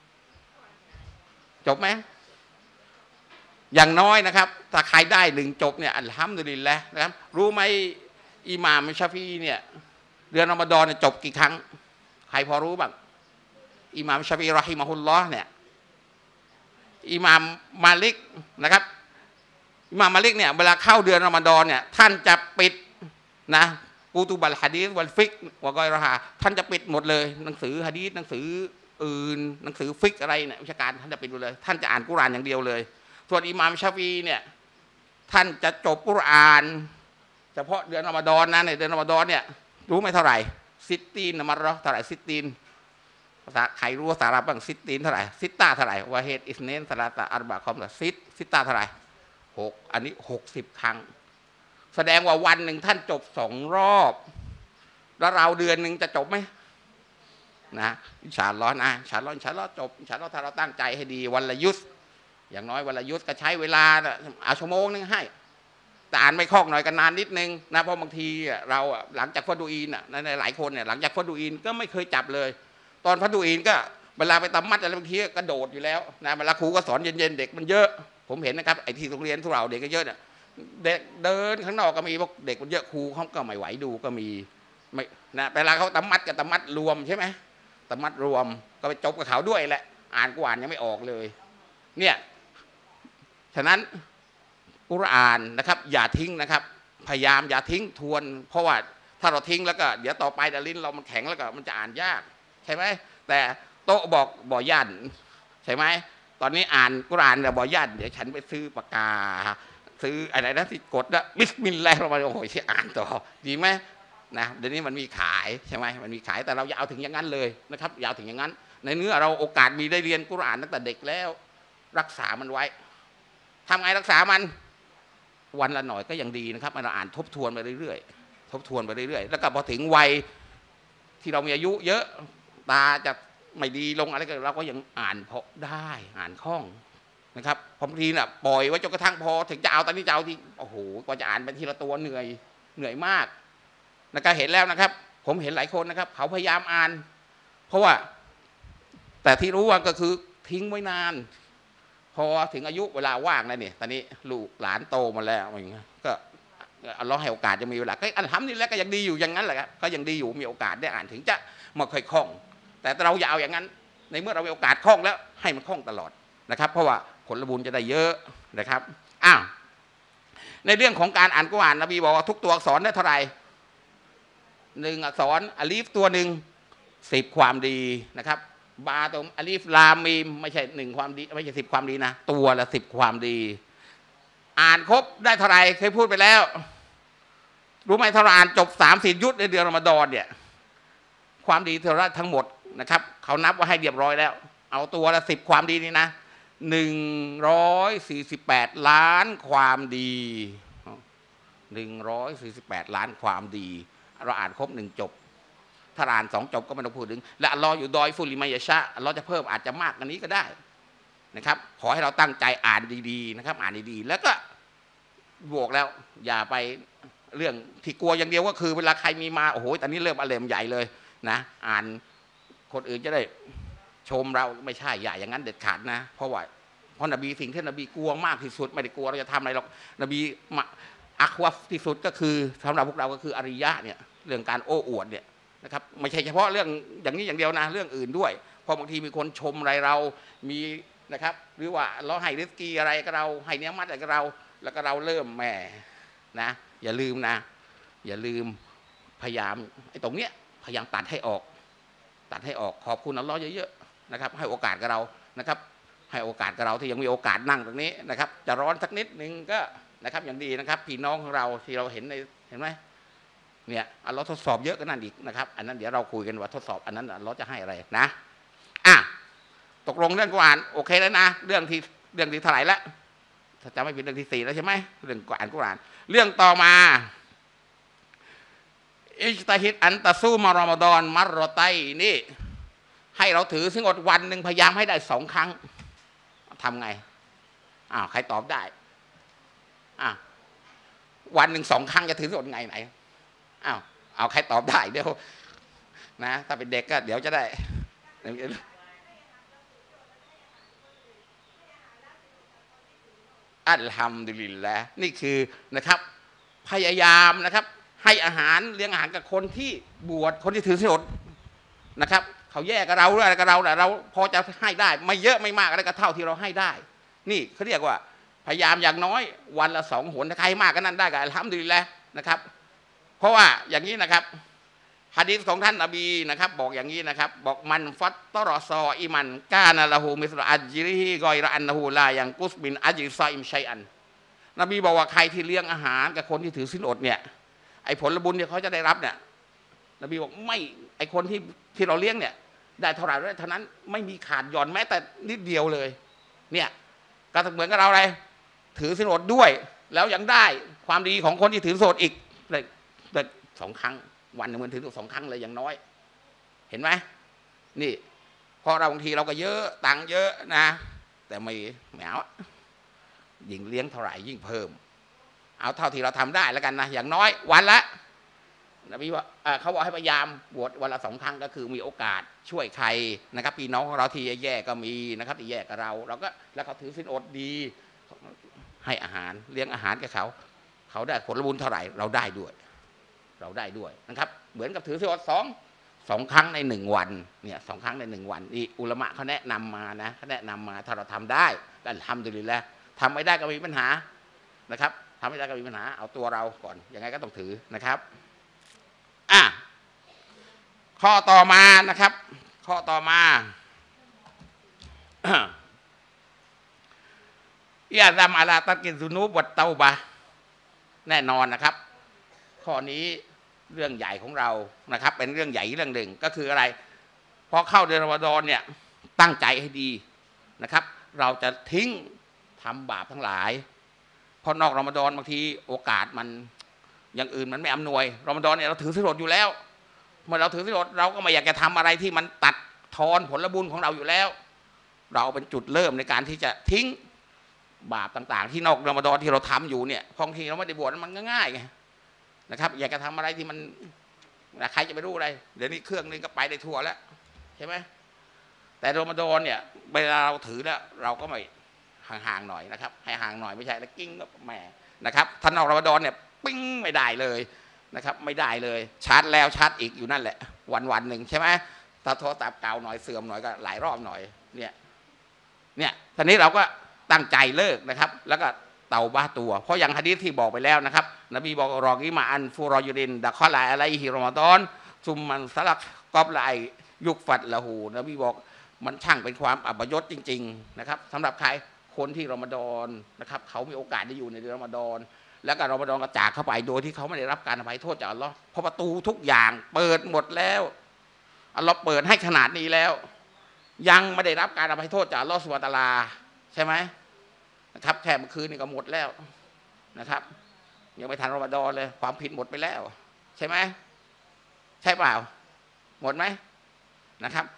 จบไหมอย่างน้อยนะครับถ้าใครได้หนึ่งจบเนี่ยอัลฮัมดุลิลละห์นะครับรู้ไหมอิหม่ามชาฟีเนี่ยเดือนรอมฎอนจบกี่ครั้งใครพอรู้บ้างอิหม่ามชาฟีรอฮิมะฮุลลอฮ์เนี่ยอิหม่ามมาลิกนะครับอิหม่ามมาลิกเนี่ยเวลาเข้าเดือนรอมฎอนเนี่ยท่านจะปิดนะกูตุบัลฮะดีษวัลฟิกวะกอยรอฮาท่านจะปิดหมดเลยหนังสือฮะดีษหนังสืออื่นหนังสือฟิกอะไรเนี่ยวิชาการท่านจะปิดหมดเลยท่านจะอ่านกุรอานอย่างเดียวเลยส่วนอิหม่ามชาฟีเนี่ยท่านจะจบกุรอานเฉพาะเดือนรอมฎอนนะในเดือนรอมฎอนเนี่ยรู้ไหมเท่าไหร่ซิตตีนนะมัรอเท่าไหร่ซิตตีนภาษาใครรู้ภาษาอาหรับบ้างซิตตีนเท่าไหร่ซิตตาเท่าไหร่วาเฮดอิสเนนสลาตาอัรบะคอมซิตซิตตาเท่าไหร่หกอันนี้หกสิบครั้งแสดงว่าวันหนึ่งท่านจบสองรอบแล้วเราเดือนหนึ่งจะจบไหมนะอินชาอัลลอฮ์นะอินชาอัลลอฮ์อินชาอัลลอฮ์จบอินชาอัลลอฮ์ถ้าเราตั้งใจให้ดีวันละยุสอย่างน้อยวันละยุสก็ใช้เวลาเอาชั่วโมงนึงให้แต่อ่านไม่คล่องหน่อยกันนานนิดนึงนะเพราะบางทีเราหลังจากฟัดูอีนนะในหลายคนเนี่ยหลังจากฟัดูอีนก็ไม่เคยจับเลยตอนฟัดูอีนก็เวลาไปตำมัดอะไรบางทีกระโดดอยู่แล้วนะเวลาครูก็สอนเย็นๆเด็กมันเยอะผมเห็นนะครับไอ้ที่โรงเรียนทุเราเด็กก็เยอะเนี่ยเด็กเดินข้างนอกก็มีพวกเด็กมันเยอะครูเขาก็ไม่ไหวดูก็มีไม่นะเวลาเขาตำมัดกับตำมัดรวมใช่ไหมตำมัดรวมก็ไปจบกับเขาด้วยแหละอ่านกว่ายังไม่ออกเลยเนี่ยฉะนั้นกุรอานนะครับอย่าทิ้งนะครับพยายามอย่าทิ้งทวนเพราะว่าถ้าเราทิ้งแล้วก็เดี๋ยวต่อไปดาลิ้นเรามันแข็งแล้วก็มันจะอ่านยากใช่ไหมแต่โต๊ะบอกบ่อย่านใช่ไหมตอนนี้อ่านกุรอานเนี่ยบ่อย่านเดี๋ยวฉันไปซื้อปากกาซื้ออะไรนะที่กดนะบิสมิลลาฮิรเราะห์มานิรเราะฮีมโอ้ยที่อ่านต่อดีไหมนะเดี๋ยวนี้มันมีขายใช่ไหมมันมีขายแต่เราอย่าเอาถึงอย่างนั้นเลยนะครับอย่าเอาถึงอย่างนั้นในเนื้อเราโอกาสมีได้เรียนกุรอานตั้งแต่เด็กแล้วรักษามันไว้ทำไงรักษามันวันละหน่อยก็ยังดีนะครับเราอ่านทบทวนไปเรื่อยๆทบทวนไปเรื่อยๆแล้วก็พอถึงวัยที่เรามีอายุเยอะตาจะไม่ดีลงอะไรก็เราก็ยังอ่านพอได้อ่านคล่องนะครับพอบางทีน่ะปล่อยไว้จนกระทั่งพอถึงจะเอาตอนนี้จะเอาที่โอ้โหกว่าจะอ่านเป็นทีละตัวเหนื่อยเหนื่อยมากนะครับเห็นแล้วนะครับผมเห็นหลายคนนะครับเขาพยายามอ่านเพราะว่าแต่ที่รู้ว่าก็คือทิ้งไว้นานพอถึงอายุเวลาว่างแล้วเนี่ยตอนนี้ลูกหลานโตมาแล้วอย่างเงี้ยก็อัลเลาะห์ให้โอกาสจะมีเวลาก็อัลฮัมดุลิลละห์ก็ยังดีอยู่อย่างนั้นแหละครับก็ยังดีอยู่มีโอกาสได้อ่านถึงจะมาค่อยคล่องแต่เราอย่าเอาอย่างนั้นในเมื่อเรามีโอกาสคล่องแล้วให้มันคล่องตลอดนะครับเพราะว่าผลบุญจะได้เยอะนะครับอ้าวในเรื่องของการอ่านกุรอานนบีบอกว่าทุกตัวอักษรได้เท่าไหร่หนึ่งอักษรอลีฟตัวหนึ่งสิบความดีนะครับบาตรงอลีฟลามมีมไม่ใช่หนึ่งความดีไม่ใช่สิบความดีนะตัวละสิบความดีอ่านครบได้เท่าไหร่เคยพูดไปแล้วรู้ไหมถ้าเราอ่านจบสามสี่ยุทธในเดือนรอมฎอนเนี่ยความดีเท่าไรทั้งหมดนะครับเขานับว่าให้เรียบร้อยแล้วเอาตัวละสิบความดีนี่นะหนึ่งร้อยสี่สิบแปดล้านความดีหนึ่งร้อยสี่สิบแปดล้านความดีเราอ่านครบหนึ่งจบถ้าอ่านสองจบก็ไม่ต้องพูดถึงและอัลลอฮ์อยู่ดอยฟุลิมายะชะอัลลอฮ์จะเพิ่มอาจจะมากกว่านี้ก็ได้นะครับขอให้เราตั้งใจอ่านดีๆนะครับอ่านดีๆแล้วก็บวกแล้วอย่าไปเรื่องที่กลัวอย่างเดียวก็คือเวลาใครมีมาโอ้โหตอนนี้เริ่มอารมณ์ใหญ่เลยนะอ่านคนอื่นจะได้ชมเราไม่ใช่อย่าอย่างนั้นเด็ดขาดนะเพราะว่าเพราะนบีสิ่งที่นบีกลัวมากที่สุดไม่ได้กลัวเราจะทำอะไรหรอกนบีอักวาที่สุดก็คือสำหรับพวกเราก็คืออริยะเนี่ยเรื่องการโอ้อวดเนี่ยนะครับไม่ใช่เฉพาะเรื่องอย่างนี้อย่างเดียวนะเรื่องอื่นด้วยเพราะบางทีมีคนชมอะไรเรามีนะครับหรือว่าเราให้ริสกีอะไรกับเราให้เนื้อมัดอะไรกับเราแล้วก็เราเริ่มแหมนะอย่าลืมนะอย่าลืมพยายามไอ้ตรงเนี้ยพยายามตัดให้ออกตัดให้ออกขอบคุณอัลลอฮ์เยอะๆนะครับให้โอกาสกับเรานะครับให้โอกาสกับเราที่ยังมีโอกาสนั่งตรงนี้นะครับจะร้อนสักนิดนึงก็นะครับอย่างดีนะครับพี่น้องของเราที่เราเห็นในเห็นไหมเนี่ยอัลลอฮ์ทดสอบเยอะก็นั่นอีกนะครับอันนั้นเดี๋ยวเราคุยกันว่าทดสอบอันนั้นอัลลอฮ์จะให้อะไรนะอ่ะตกลงเรื่องกุรอานโอเคแล้วนะเรื่องที่เรื่องที่เท่าไหร่ละถ้าจำไม่ผิดเรื่องที่สี่แล้วใช่ไหมเรื่องกุรอานกุรอานเรื่องต่อมาอิจตาฮิดอันตะซูมารอมฎอนมัรรอไตนี่ให้เราถือซึ่งอดวันหนึ่งพยายามให้ได้สองครั้งทำไงอ้าวใครตอบได้อ่ะวันหนึ่งสองครั้งจะถือซึ่งอดไงไหนอ้าวเอาใครตอบได้เดี๋ยวนะถ้าเป็นเด็กก็เดี๋ยวจะได้อัลฮัมดุลิลละห์นี่คือนะครับพยายามนะครับให้อาหารเลี้ยงอาหารกับคนที่บวชคนที่ถือศีลอดนะครับเขาแยกกับเราอะไรกับเราแหละเราพอจะให้ได้ไม่เยอะไม่มากอะไรก็เท่าที่เราให้ได้นี่เขาเรียกว่าพยายามอย่างน้อยวันละสองหนถ้าใครมากก็นั่นได้ก็อัลฮัมดุลิลละห์นะครับเพราะว่าอย่างนี้นะครับหะดีษของท่านนบีนะครับบอกอย่างนี้นะครับบอกมันฟัตตรอซออิมันกานะละหูมิสลอัจริฮิกอยระอันนะฮูลายังกุสบินอัจริซออิมชัยอันนบีบอกว่าใครที่เลี้ยงอาหารกับคนที่ถือศีลอดเนี่ยไอ้ผลบุญที่เขาจะได้รับเนี่ยนบีบอกไม่ไอ้คนที่ที่เราเลี้ยงเนี่ยได้เท่าไหร่ได้เท่านั้นไม่มีขาดหย่อนแม้แต่นิดเดียวเลยเนี่ยก็เหมือนกับเราอะไรถือศีลอดด้วยแล้วยังได้ความดีของคนที่ถือศีลอดอีกเลยเลยสองครั้งวันหนึ่งมันถือสองครั้งเลยอย่างน้อยเห็นไหมนี่พอเราบางทีเราก็เยอะตังค์เยอะนะแต่ไม่แหมวยิ่งเลี้ยงเท่าไหร่ยิ่งเพิ่มเอาเท่าที่เราทำได้แล้วกันนะอย่างน้อยวันละนบีว่าเขาบอกให้พยายามบวชวันละสองครั้งก็คือมีโอกาสช่วยใครนะครับพี่น้องของเราที่แย่ก็มีนะครับที่แย่กับเราเราก็แล้วเขาถือศีลอดดีให้อาหารเลี้ยงอาหารกับเขาเขาได้ผลบุญเท่าไหร่เราได้ด้วยเราได้ด้วยนะครับเหมือนกับถือศีลอดสองสองครั้งในหนึ่งวันเนี่ยสองครั้งในหนึ่งวันนี่อุลามะเขาแนะนำมานะเขาแนะนำมาถ้าเราทำได้ก็ทำดีแล้วทำไม่ได้ก็มีปัญหานะครับทำไม่ได้ก็มีปัญหาเอาตัวเราก่อนยังไงก็ต้องถือนะครับอ่ะข้อต่อมานะครับข้อต่อมาอิยาซัมอาลาตักินซุนูบวัตเตาบะแน่นอนนะครับข้อนี้เรื่องใหญ่ของเรานะครับเป็นเรื่องใหญ่เรื่องหนึ่งก็คืออะไรพอเข้าเดือนรอมฎอนเนี่ยตั้งใจให้ดีนะครับเราจะทิ้งทำบาปทั้งหลายเพราะนอกรอมฎอนบางทีโอกาสมันอย่างอื่นมันไม่อำนวยรอมฎอนเนี่ยเราถือศีลอดอยู่แล้วเมื่อเราถือศีลอดเราก็ไม่อยากจะทำอะไรที่มันตัดทอนผลบุญของเราอยู่แล้วเราเป็นจุดเริ่มในการที่จะทิ้งบาปต่างๆที่นอกรอมฎอนที่เราทำอยู่เนี่ยบางทีเราไม่ได้บวชมันง่ายๆไงนะครับอยากจะทำอะไรที่มันใครจะไปรู้อะไรเดี๋ยวนี้เครื่องนึงก็ไปได้ทั่วแล้วใช่ไหมแต่รอมฎอนเนี่ยเวลาเราถือแล้วเราก็ไม่ห่างๆหน่อยนะครับให้ห่างหน่อยไม่ใช่แล้วกิ้งก็แหมนะครับท่านนอกรอมฎอนเนี่ยปิ้งไม่ได้เลยนะครับไม่ได้เลยชาร์จแล้วชาร์จอีกอยู่นั่นแหละวันวันหนึ่งใช่ไหมถ้าโทรศัพท์เก่าหน่อยเสื่อมหน่อยก็หลายรอบหน่อยเนี่ยเนี่ยตอนนี้เราก็ตั้งใจเลิกนะครับแล้วก็เตาบ้าตัวเพราะอย่างหะดีษที่บอกไปแล้วนะครับนบีบอกรอกิมาอันฟูรอยูดินดะคอลาอะไรฮิรอมฎอนซุมมันสลักกอบไลยุกฟัดละหูนบีบอกมันช่างเป็นความอับยศจริงๆนะครับสำหรับใครคนที่รอมฎอนนะครับเขามีโอกาสได้อยู่ในเดือนรอมฎอนแล้วก็รอมฎอนก็จากเข้าไปโดยที่เขาไม่ได้รับการอภัยโทษจากอัลลอฮ์เพราะประตูทุกอย่างเปิดหมดแล้วอัลลอฮ์เปิดให้ขนาดนี้แล้วยังไม่ได้รับการอภัยโทษจากอัลลอฮ์ซุบฮานะฮูวะตะอาลาใช่ไหมนะครับแค่เมื่อคืนนี่ก็หมดแล้วนะครับยังไม่ทันรอมฎอนเลยความผิดหมดไปแล้วใช่ไหมใช่เปล่าหมดไหมนะครับ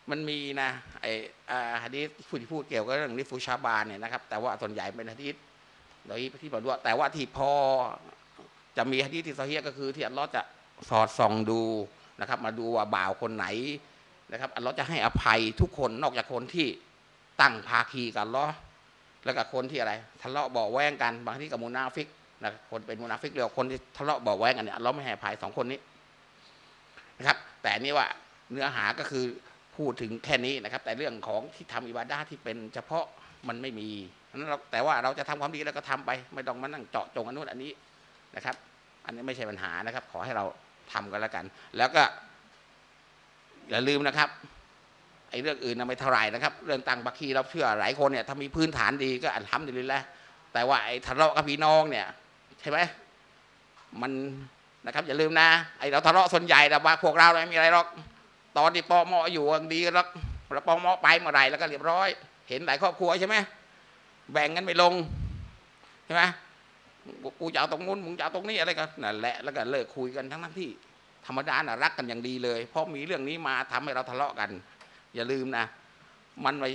มันมีนะไอ้ฮะดีษผู้ที่พูดเกี่ยวกับเรื่องนิฟูชาบานเนี่ยนะครับแต่ว่าส่วนใหญ่เป็นฮะดีษโดยที่บอกว่าแต่ว่าที่พอจะมีฮะดีษที่ซอฮีฮ์ก็คือที่อัลลอฮ์จะสอดส่องดูนะครับมาดูว่าบ่าวคนไหนนะครับอัลลอฮ์จะให้อภัยทุกคนนอกจากคนที่ตั้งภาคีกับอัลลอฮ์แล้วก็คนที่อะไรทะเลาะเบาแว้งกันบางที่กับมุนาฟิกนะคนเป็นมุนาฟิกเรียกคนที่ทะเลาะเบาแว้งกันเนี่ยอัลลอฮ์ไม่ให้อภัยสองคนนี้นะครับแต่นี่ว่าเนื้อหาก็คือพูดถึงแค่นี้นะครับแต่เรื่องของที่ทำอิบาดะห์ที่เป็นเฉพาะมันไม่มีนั้นเราแต่ว่าเราจะทำความดีแล้วก็ทำไปไม่ต้องมานั่งเจาะจงอันนู้นอันนี้นะครับอันนี้ไม่ใช่ปัญหานะครับขอให้เราทำกันแล้วกันแล้วก็อย่าลืมนะครับไอ้เรื่องอื่นนะไม่เท่าไหร่นะครับเรื่องตังบักคีเราเชื่อหลายคนเนี่ยถ้ามีพื้นฐานดีก็อัลฮัมดุลิลละห์แต่ว่าไอ้ทะเลาะกับพี่น้องเนี่ยใช่ไหมมันนะครับอย่าลืมนะไอ้เราทะเลาะส่วนใหญ่แต่ว่าพวกเราไม่มีอะไรหรอกตอนที่ปอมออยู่ยังดีแล้วเราปอมอไปเมื่อไหร่แล้วก็เรียบร้อยเห็นหลายครอบครัวใช่ไหมแบ่งกันไม่ลงใช่ไหมกูจะเอาตรงนู้นมึงจะเอาตรงนี้อะไรกันนั่นแหละแล้วก็เลิกคุยกันทั้งทั้งที่ธรรมดาน่ะรักกันอย่างดีเลยเพราะมีเรื่องนี้มาทำให้เราทะเลาะกันอย่าลืมนะมันไป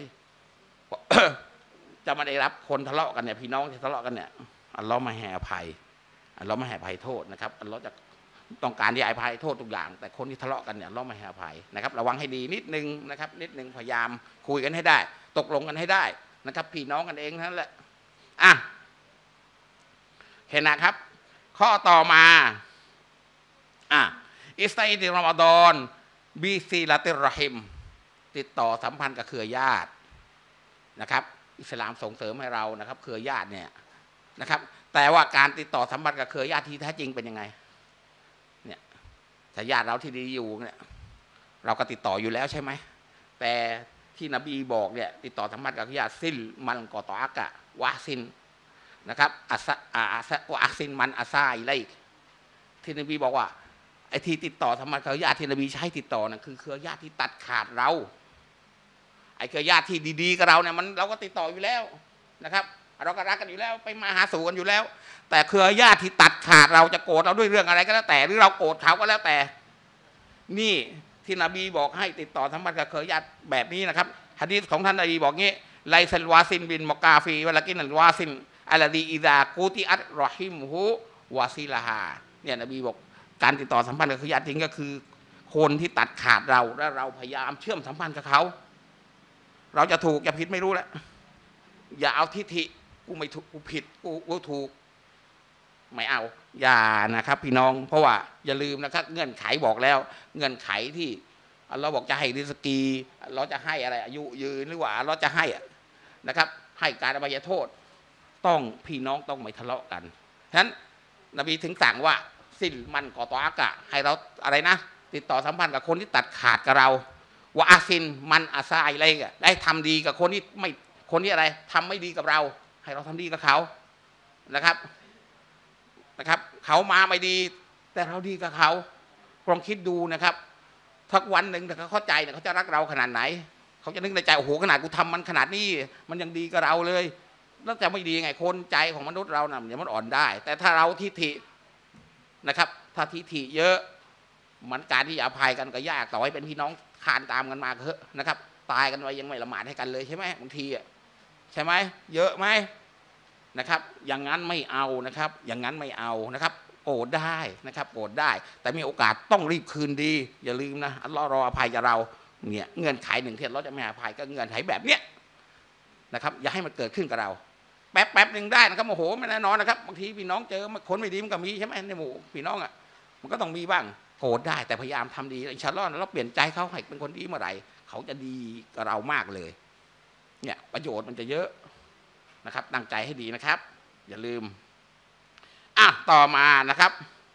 จะมาได้รับคนทะเลาะกันเนี่ยพี่น้องที่ทะเลาะกันเนี่ยอัลลอฮ์มาให้อภัยอัลลอฮ์ไม่ให้อภัยโทษนะครับอัลลอฮ์จะต้องการที่อภัยโทษทุกอย่างแต่คนที่ทะเลาะกันเนี่ยอัลลอฮ์ไม่ให้อภัยนะครับระวังให้ดีนิดนึงนะครับนิดนึงพยายามคุยกันให้ได้ตกลงกันให้ได้นะครับพี่น้องกันเองนั่นแหละอ่ะเห็นนะครับข้อต่อมาอ่ะอิสตัยติรอมฎอนบีซีลาติรรหิมติดต่อสัมพันธ์กับเครือญาตินะครับอิสลามส่งเสริมให้เรานะครับเครือญาติเนี่ยนะครับแต่ว่าการติดต่อสัมพันธ์กับเครือญาติที่แท้จริงเป็นยังไงเนี่ยถ้าญาติเราที่ดีอยู่เนี่ยเราก็ติดต่ออยู่แล้วใช่ไหมแต่ที่นบีบอกเนี่ยติดต่อสัมพันธ์กับญาติซิลมันกอตออักะวะซินนะครับอัสอาสวะซินมันอาซาอิไลที่นบีบอกว่าไอ้ที่ติดต่อสัมพันธ์กับญาติที่นบีใช้ติดต่อนั่นคือเครือญาติที่ตัดขาดเราไอ้เครือญาติที่ดีๆกับเราเนี่ยมันเราก็ติดต่ออยู่แล้วนะครับเราก็รักกันอยู่แล้วไปมาหาสู่กันอยู่แล้วแต่เครือญาติที่ตัดขาดเราจะโกรธเราด้วยเรื่องอะไรก็แล้วแต่หรือเราโกรธเขาก็แล้วแต่นี่ที่นบีบอกให้ติดต่อสัมพันธ์กับเครือญาติแบบนี้นะครับหะดีษของท่านนบีบอกงี้ไลซัลวาซินบินมอกาฟีวะลากินัลวาซินอัลลดีอิซากูติอัตรอฮิมฮูวาซิลาฮาเนี่ยนบีบอกการติดต่อสัมพันธ์กับเครือญาติจริงก็คือคนที่ตัดขาดเราและเราพยายามเชื่อมสัมพันธ์กับเขาเราจะถูกจะผิดไม่รู้แล้วอย่าเอาทิฏฐิกูไม่ถูกกูผิดกูกูถูกไม่เอาอย่านะครับพี่น้องเพราะว่าอย่าลืมนะครับเงื่อนไขบอกแล้วเงื่อนไขที่เราบอกจะให้ริสกีเราจะให้อะไรอายุยืนหรือว่าเราจะให้นะครับให้การอภัยโทษต้องพี่น้องต้องไม่ทะเลาะกันฉะนั้นนบีถึงสั่งว่าสิ้นมันก่อต่ออากะให้เราอะไรนะติดต่อสัมพันธ์กับคนที่ตัดขาดกับเราว่าอาซินมันอาซาอะไรกันได้ทำดีกับคนที่ไม่คนที่อะไรทำไม่ดีกับเราให้เราทำดีกับเขานะครับนะครับเขามาไม่ดีแต่เราดีกับเขาลองคิดดูนะครับทักวันหนึ่งถ้าเขาเข้าใจเนี่ยเขาจะรักเราขนาดไหนเขาจะนึกในใจโอ้โหขนาดกูทำมันขนาดนี้มันยังดีกับเราเลยแล้วจะไม่ดียังไงคนใจของมนุษย์เราเนี่ยมันอ่อนได้แต่ถ้าเราทิฐินะครับถ้าทิฐิเยอะมันการที่จะอภัยกันก็ยากต่อให้เป็นพี่น้องคานตามกันมาเถอะนะครับตายกันไว้ยังไม่ละหมาดให้กันเลยใช่ไหมบางทีอ่ะใช่ไหมเยอะไหมนะครับอย่างนั้นไม่เอานะครับอย่างนั้นไม่เอานะครับโกรธได้นะครับโกรธได้แต่มีโอกาสต้องรีบคืนดีอย่าลืมนะอัลลอฮ์รออภัยกับเราเนี่ยเงื่อนไขหนึ่งที่เราจะไม่อภัยก็เงื่อนไขแบบเนี้ยนะครับอย่าให้มันเกิดขึ้นกับเราแป๊บแป๊บหนึ่งได้นะครับโอ้โหไม่แน่นอนนะครับบางทีพี่น้องเจอคนไม่ดีมันก็มีใช่ไหมในหมู่พี่น้องอ่ะมันก็ต้องมีบ้างโกรธได้แต่พยายามทำดีอินชาอัลลอฮ์เราเปลี่ยนใจเขาให้เป็นคนดีเมื่อไหร่เขาจะดีกับเรามากเลยเนี่ยประโยชน์มันจะเยอะนะครับตั้งใจให้ดีนะครับอย่าลืมอ่ะต่อมานะครับ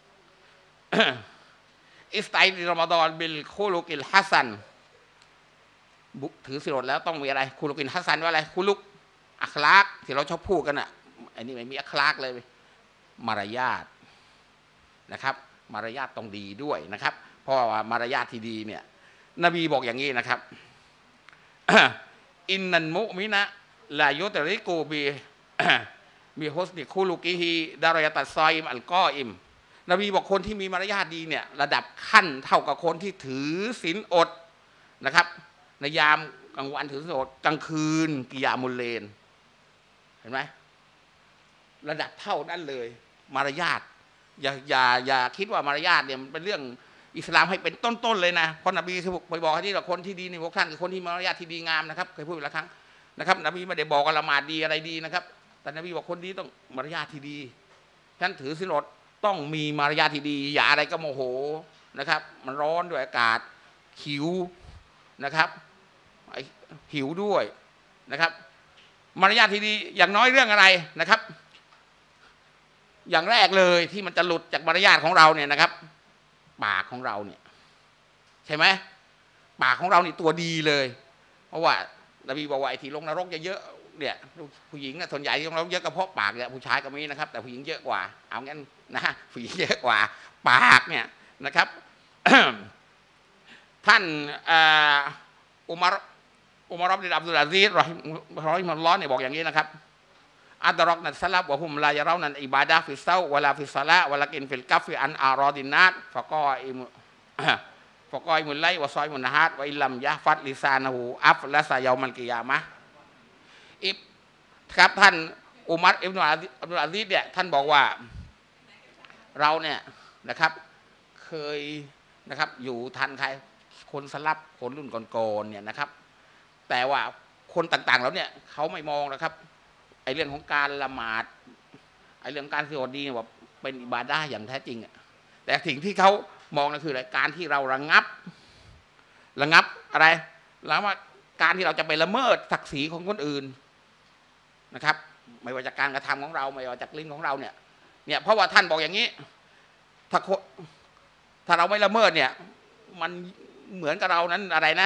อิสตัยรอมฎอนบิลคุลุกิลฮัสซันถือศีลอดแล้วต้องมีอะไรคุลุกิลฮัสซันว่าอะไรคุลุกอัคลากที่เราชอบพูดกันอ่ะอันนี้ไม่มีอัคลากเลยมารยาทนะครับมารยาทต้องดีด้วยนะครับเพราะว่ามารยาทที่ดีเนี่ยนบีบอกอย่างนี้นะครับ อินนันมุมินะลายุตริกูบีมีฮุสนิคูลุกิฮีดารายตัสซอยมอัลกออิมนบีบอกคนที่มีมารยาทดีเนี่ยระดับขั้นเท่ากับคนที่ถือศีลอดนะครับในยามกลางวันถือศีลอดกลางคืนกิยามุลเลนเห็นไหมระดับเท่านั้นเลยมารยาทอย่าอย่าอย่าคิดว่ามารยาทเนี่ยมันเป็นเรื่องอิสลามให้เป็นต้นๆเลยนะเพราะนบีเคยบอกที่เราคนที่ดีในพวกท่านคือคนที่มารยาทที่ดีงามนะครับเคยพูดหลายครั้งนะครับนบีไม่ได้บอกว่าละหมาดดีอะไรดีนะครับแต่นบีบอกคนดีต้องมารยาทที่ดีท่านถือศีลอดต้องมีมารยาทที่ดีอย่าอะไรก็โมโหนะครับมันร้อนด้วยอากาศหิวนะครับหิวด้วยนะครับมารยาทที่ดีอย่างน้อยเรื่องอะไรนะครับอย่างแรกเลยที่มันจะหลุดจากมารยาทของเราเนี่ยนะครับปากของเราเนี่ยใช่ไหมปากของเรานี่ตัวดีเลยเพราะว่านบีบอกว่าไอ้ที่ลงนรกเยอะๆเนี่ยผู้หญิงนะส่วนใหญ่ที่ลงนรกเยอะก็เพราะปากเนี่ยผู้ชายก็มีนะครับแต่ผู้หญิงเยอะกว่าเอางั้นนะผู้หญิงเยอะกว่าปากเนี่ยนะครับ ท่านอุมารอุมารบินอับดุลอาซีซรอฮิรอฮิมัลลอฮ์เนี่ยบอกอย่างนี้นะครับอัตรอกนัสลับวะฮุมลายะเรานันอิบาดะฟิเซาวะลาฟิศละวะลากินฟิลกัฟฟิอันอารอดินนัดฟะกออิมฟะกออิมุลไลวะซอยมุนฮัดวะอิลัมยะฟัดลิซานะฮูอัฟละซะยอมัลกิยามะห์อิบครับท่านอุมัรอิบนุอับดุลอาซีซเนี่ยท่านบอกว่าเราเนี่ยนะครับเคยนะครับอยู่ทันใครคนสลับคนรุ่นก่อนๆเนี่ยนะครับแต่ว่าคนต่างๆแล้วเนี่ยเขาไม่มองนะครับไอ้เรื่องของการละหมาดไอ้เรื่องการศีลอดดีเนี่ยว่าเป็นอิบาดะห์อย่างแท้จริงอ่ะแต่สิ่งที่เขามองนั่นคืออะไรการที่เราระงับระงับอะไรแล้วว่าการที่เราจะไปละเมิดศักดิ์ศรีของคนอื่นนะครับไม่ว่าจากการกระทำของเราไม่ว่าจากลิ้นของเราเนี่ยเนี่ยเพราะว่าท่านบอกอย่างนี้ถ้าถ้าเราไม่ละเมิดเนี่ยมันเหมือนกับเรานั้นอะไรนะ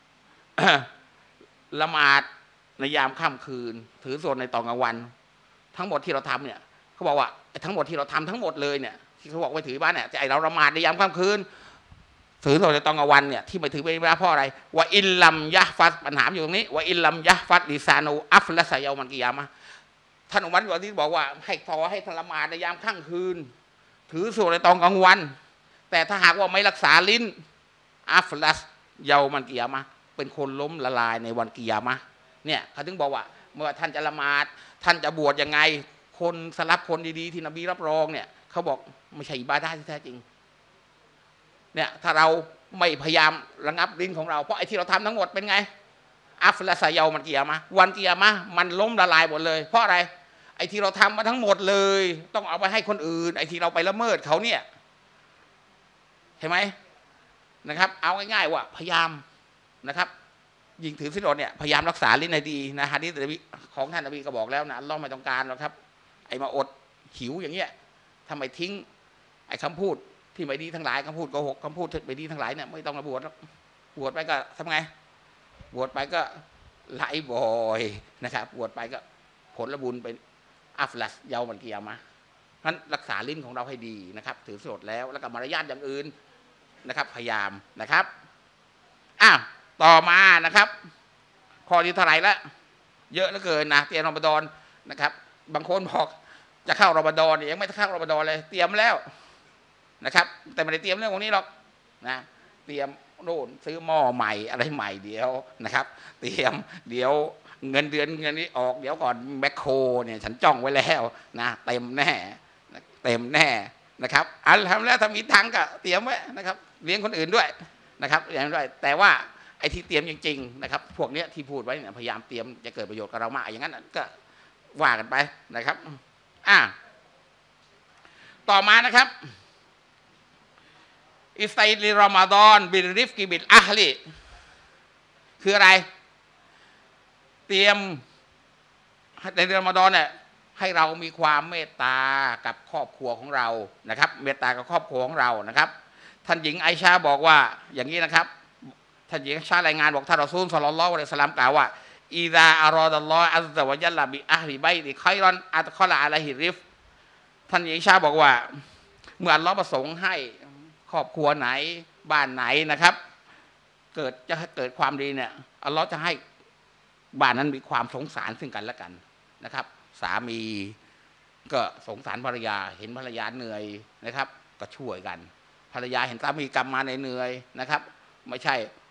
ละหมาดในยามค่ำคืนถือศีลในตอนกลางวันทั้งหมดที่เราทำเนี่ยเขาบอกว่าทั้งหมดที่เราทำทั้งหมดเลยเนี่ยที่เขาบอกไปถือบ้านเนี่ยไอเราละหมาดในยามค่ำคืนถือศีลในตอนกลางวันเนี่ยที่ไม่ถือเป็นเวลาเพราะอะไรว่าอิลลัมยะฟัดปัญหาอยู่ตรงนี้ว่าอิลลัมยะฟัดลิซานูอัฟละซะยอมันกิยามะห์ท่านอุมัรบินอับดุลอาซีซบอกว่าให้พอให้ละหมาดในยามค่ำคืนถือศีลในตอนกลางวันแต่ถ้าหากว่าไม่รักษาลิ้นอัฟลัสเยามันกิยามะห์เป็นคนล้มละลายในวันกิยามะห์เนี่ยเขาถึงบอกว่าเมื่อท่านจะละหมาดท่านจะบวชยังไงคนสลับคนดีๆที่นบีรับรองเนี่ยเขาบอกไม่ใช่อิบาดะห์ที่แท้จริงเนี่ยถ้าเราไม่พยายามระงับลิ้นของเราเพราะไอ้ที่เราทำทั้งหมดเป็นไงอัฟลัสเยามันกิยามะห์วันกิยามะห์มันล้มละลายหมดเลยเพราะอะไรไอ้ที่เราทำมาทั้งหมดเลยต้องเอาไปให้คนอื่นไอ้ที่เราไปละเมิดเขาเนี่ยเห็นไหมนะครับเอาง่ายๆว่าพยายามนะครับยิงถือศีลอดเนี่ยพยายามรักษาลิ้นให้ดีนะฮะที่ของท่านนบีก็บอกแล้วนะอัลเลาะห์ไม่ต้องการหรอกครับไอ้มาอดหิวอย่างเงี้ยทำไมทิ้งไอ้คำพูดที่ไม่ดีทั้งหลายคำพูดโกหกคำพูดไม่ดีทั้งหลายเนี่ยไม่ต้องมาบวชแล้วบวชไปก็ทำไงบวชไปก็ไล่บ่อยนะครับบวชไปก็ผลบุญเป็นอัฟลัสเยามันกิยามะห์งั้นรักษาลิ้นของเราให้ดีนะครับถือศีลอดแล้วแล้วก็มารยาทอย่างอื่นนะครับพยายามนะครับอ้าวต่อมานะครับข้อที่เท่าไหร่ละเยอะเหลือเกินนะเตรียมรอมฎอนนะครับบางคนบอกจะเข้ารอมฎอนยังไม่เข้ารอมฎอนเลยเตรียมแล้วนะครับแต่ไม่ได้เตรียมเรื่องพวกนี้หรอกนะเตรียมโน่นซื้อหม้อใหม่อะไรใหม่เดี๋ยวนะครับเตรียมเดี๋ยวเงินเดือนเงินนี้ออกเดี๋ยวก่อนแมคโครเนี่ยฉันจ้องไว้แล้วนะเต็มแน่เต็มแน่นะครับอัลฮัมดุลิลละห์ถ้ามีตังค์ก็เตรียมไว้นะครับเลี้ยงคนอื่นด้วยนะครับอย่างด้วยแต่ว่าไอ้ที่เตรียมจริงๆนะครับพวกนี้ที่พูดไว้เนี่ยพยายามเตรียมจะเกิดประโยชน์กับเรามากอย่างนั้นก็ว่ากันไปนะครับอ่าต่อมานะครับอิสตัยลิรอมฎอนบิริฟกิบิลอะฮลีคืออะไรเตรียมในเดือนรอมฎอนเนี่ยให้เรามีความเมตตากับครอบครัวของเรานะครับเมตตากับครอบครัวของเรานะครับท่านหญิงไอชาบอกว่าอย่างนี้นะครับท่านหญิงไอชารายงานบอกท่านรอซูลศ็อลลัลลอฮุอะลัยฮิวะซัลลัมกล่าวว่าอิซาอารอดัลลอฮุอัซซะวะญัลละบิอะฮลิบัยติค็อยรอนอัตคอละอะลัยฮิริฟท่านหญิงไอชาบอกว่าเมื่ออัลเลาะห์ประสงค์ให้ครอบครัวไหนบ้านไหนนะครับเกิดจะเกิดความดีเนี่ยอัลเลาะห์จะให้บ้านนั้นมีความสงสารซึ่งกันและกันนะครับสามีก็สงสารภรรยาเห็นภรรยาเหนื่อยนะครับก็ช่วยกันภรรยาเห็นสามีกลับมาเหนื่อยนะครับไม่ใช่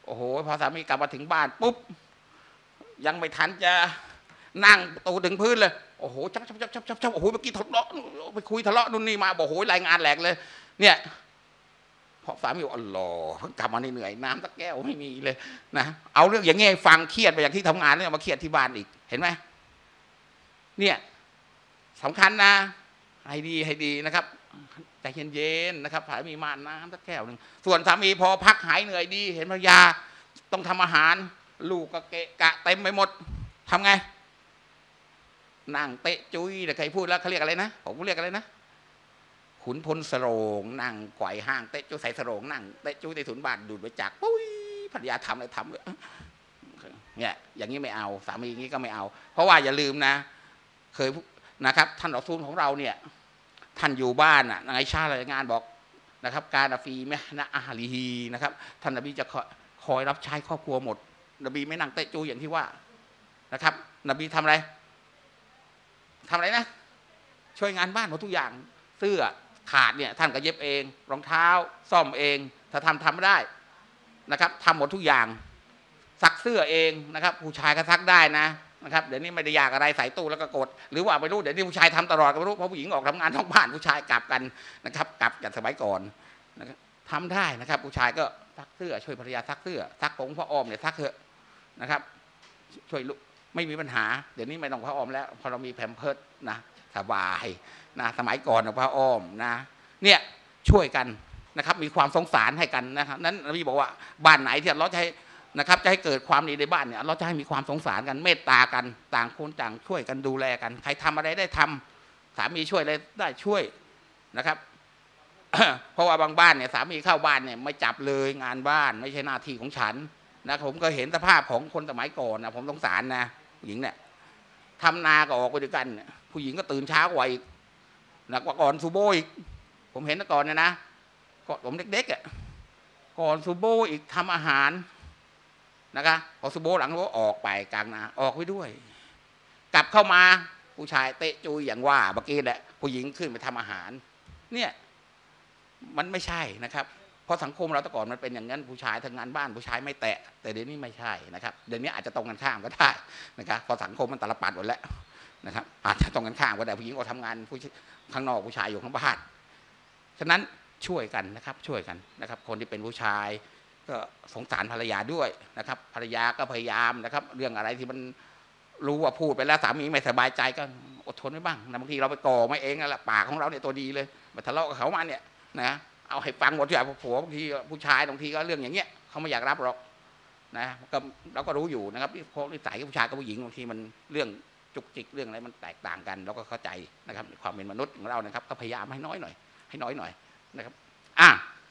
โอ้โหพอสามีกลับมาถึงบ้านปุ๊บยังไม่ทันจะนั่งตูถึงพื้นเลยโอ้โหจับจับจับจับจับจับโอ้โหเมื่อกี้ทะเลาะไปคุยทะเลาะนู่นนี่มาบอกโอ้โหรายงานแหลกเลยเนี่ยพอสามีบอกอ๋อเพิ่งกลับมาเหนื่อยน้ำตะแก้วไม่มีเลยนะเอาเรื่องอย่างเงี้ยฟังเครียดไปอย่างที่ทำงานเนี่ยมาเครียดที่บ้านอีกเห็นไหมเนี่ยสำคัญนะให้ดีให้ดีนะครับใจเย็นๆนะครับสามีมาน้ำตะแก้วหนึ่งส่วนสามีพอพักหายเหนื่อยดีเห็นภรรยาต้องทำอาหารลูกก็เกะกะเต็มไปหมดทำไงนั่งเตะจุ้ยแต่ใครพูดแล้วเขาเรียกอะไรนะผมเรียกอะไรนะขุนพลสโรงนั่งไกวห้างเตะจุ้ยใส่สโรงนั่งเตะจุ้ยในถุนบ้านดูดไปจากปุ้ยภรรยาทำอะไรทำเลยเนี่ยอย่างนี้ไม่เอาสามีอย่างนี้ก็ไม่เอาเพราะว่าอย่าลืมนะเคยนะครับท่านรอซูลของเราเนี่ยท่านอยู่บ้านอ่ะในชาติรายงานบอกนะครับการอาฟีแม่นะอาลีฮีนะครับท่านนบีจะคอยรับใช้ครอบครัวหมดนบีไม่นั่งเตะจูอย่างที่ว่านะครับนบีทำอะไรทำอะไรนะช่วยงานบ้านหมดทุกอย่างเสื้อขาดเนี่ยท่านก็เย็บเองรองเท้าซ่อมเองถ้าทำทำไม่ได้นะครับทำหมดทุกอย่างซักเสื้อเองนะครับผู้ชายก็ซักได้นะนะครับเดี๋ยวนี้ไม่ได้ยากอะไรใส่ตู้แล้วก็กดหรือว่าไม่รู้เดี๋ยวนี้ผู้ชายทำตลอดก็ไม่รู้เพราะผู้หญิงออกทำงานท้องบ้านผู้ชายกลับกันนะครับกลับจากสมัยก่อนนะครับทำได้นะครับผู้ชายก็ซักเสื้อช่วยภรรยาซักเสื้อซักผงผ้าอ้อมเนี่ยซักเถอะนะครับช่วยลูกไม่มีปัญหาเดี๋ยวนี้ไม่ต้องผ้าอ้อมแล้วพอเรามีแพมเพิร์สนะสบายนะสมัยก่อนผ้าอ้อมนะเนี่ยช่วยกันนะครับมีความสงสารให้กันนะครับนั้นนบีบอกว่าบ้านไหนที่เราจะให้นะครับจะให้เกิดความดีในบ้านเนี่ยเราจะให้มีความสงสารกันเมตตากันต่างคนต่างช่วยกันดูแลกันใครทำอะไรได้ทำสามีช่วยอะไรได้ช่วยนะครับ เพราะว่าบางบ้านเนี่ยสามีเข้าบ้านเนี่ยไม่จับเลยงานบ้านไม่ใช่หน้าที่ของฉันนะผมก็เห็นสภาพของคนสมัยก่อนนะผมสงสารนะผู้หญิงเนี่ยทำนาก็ออกไปด้วยกันผู้หญิงก็ตื่นเช้ากว่าอีกหนักกว่าก่อนซูโบอีกผมเห็นก่อนเนี่ยนะก่อนผมเด็กๆอ่ะก่อนซูโบอีกทำอาหารนะคะพอซูโบหลังก็ออกไปกลางนาออกไปด้วยกลับเข้ามาผู้ชายเตะจุยอย่างว่าเมื่อกี้แหละผู้หญิงขึ้นไปทำอาหารเนี่ยมันไม่ใช่นะครับเพราะสังคมเราแต่ก่อนมันเป็นอย่างนั้นผู้ชายทำงานบ้านผู้ชายไม่แตะแต่เดี๋ยวนี้ไม่ใช่นะครับเดี๋ยวนี้อาจจะตรงกันข้ามก็ได้นะครับพอสังคมมันตลปัดหมดแล้วนะครับอาจจะตรงกันข้ามก็ได้ผู้หญิงก็ทำงานผู้ข้างนอกผู้ชายอยู่ข้างบ้านฉะนั้นช่วยกันนะครับช่วยกันนะครับคนที่เป็นผู้ชายก็สงสารภรรยาด้วยนะครับภรรยาก็พยายามนะครับเรื่องอะไรที่มันรู้ว่าพูดไปแล้วสามีไม่สบายใจก็อดทนไว้บ้างนะบางทีเราไปก่อไม่เองนั่นแหละปากของเราเนี่ยตัวดีเลยมาทะเลาะกับเขามาเนี่ยนะเอาให้ฟังหมดที่ผัวบางทีผู้ชายบางทีก็เรื่องอย่างเงี้ยเขาไม่อยากรับหรอกนะก็เราก็รู้อยู่นะครับที่พวกนิสัยผู้ชายกับผู้หญิงบางทีมันเรื่องจุกจิกเรื่องอะไรมันแตกต่างกันเราก็เข้าใจนะครับความเป็นมนุษย์ของเรานะครับก็พยายามให้น้อยหน่อยให้น้อยหน่อยนะครับอ่ะ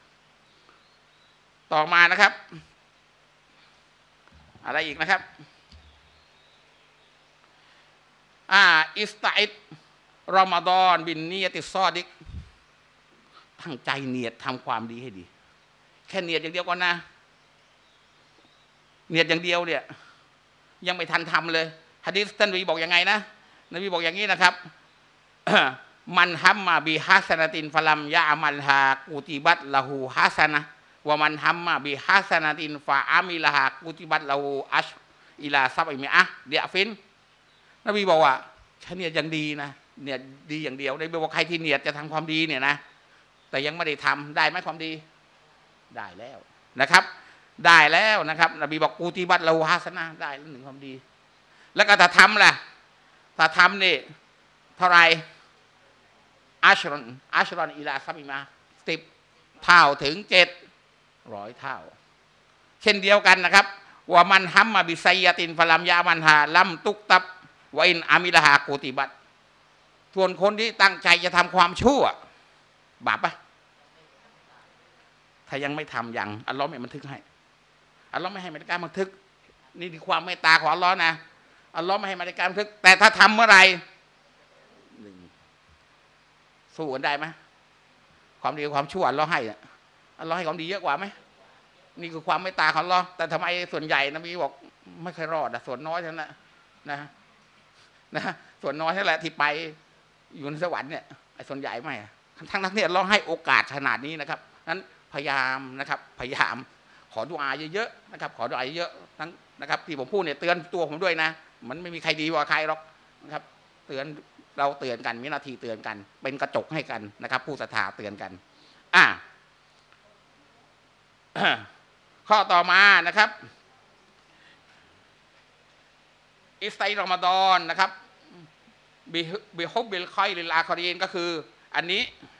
ต่อมานะครับอะไรอีกนะครับอ่าอิสตัอิดรอมฎอนบินนียติซอดิกตั้งใจเนียดทำความดีให้ดีแค่เนียดอย่างเดียวก่อนนะเนียดอย่างเดียวเนี่ยยังไม่ทันทำเลยหะดีษท่านนบีบอกยังไงนะนบีบอกอย่างนี้นะครับ มันฮัมมาบิฮัสนาตินฟะลัมยะอามัลฮากุติบัตละหูฮัสนะว่ามันฮัมมาบิฮัสนาตินฟาอามิลฮากุติบัตละหูอัชอิลาซับอิมิอะเดียฟินนบีบอกว่าฉันเนียดอย่างดีนะเนียดดีอย่างเดียวได้บอกใครที่เนียดจะทำความดีเนี่ยนะแต่ยังไม่ได้ทำได้ไหมความดีได้แล้วนะครับได้แล้วนะครับนบีบอกกูติบัตละหูฮัสนะได้แล้วหนึ่งความดีแล้วก็ถ้าทำล่ะถ้าทำนี่เท่าไรอัชรอนอัชรอนอิลาซับอิมาสิบเท่าถึงเจ็ดร้อยเท่าเช่นเดียวกันนะครับว่ามันฮัมมาบิไซยาตินฟะลัมยามันฮาลัมตุกตับวะอินอามิลฮากูติบัตส่วนคนที่ตั้งใจจะทำความชั่วบาปปะถ้ายังไม่ทำอย่างอัลลอฮ์ไม่บันทึกให้อัลลอฮ์ไม่ให้มลาอิกะฮ์บันทึกนี่คือความเมตตาของอัลลอฮ์นะอัลลอฮ์ไม่ให้มลาอิกะฮ์บันทึกแต่ถ้าทำเมื่อไรหนึ่งสู้กันได้ไหมความดีความชั่วอัลลอฮ์ให้อัลลอฮ์ให้ความดีเยอะกว่าไหมนี่คือความเมตตาของอัลลอฮ์แต่ทำไมส่วนใหญ่นบีบอกไม่เคยรอดส่วนน้อยเท่านั้นนะนะส่วนน้อยเท่านั้นแหละที่ไปอยู่ในสวรรค์เนี่ยไอ้ส่วนใหญ่ไม่ทั้งนั้นเนี่ยเราให้โอกาสขนาดนี้นะครับนั้นพยายามนะครับพยายามขอดุอาเยอะๆนะครับขอดุอาเยอะๆทั้งนะครับที่ผมพูดเนี่ยเตือนตัวผมด้วยนะมันไม่มีใครดีกว่าใครหรอกนะครับเตือนเราเตือนกันมีหน้าที่เตือนกันเป็นกระจกให้กันนะครับผู้ศรัทธาเตือนกันอ่ะข้อต่อมานะครับอิสไตรอมฎอนนะครับบิบิฮุบบิลคอยลิลอาคอรีนก็คืออันนี้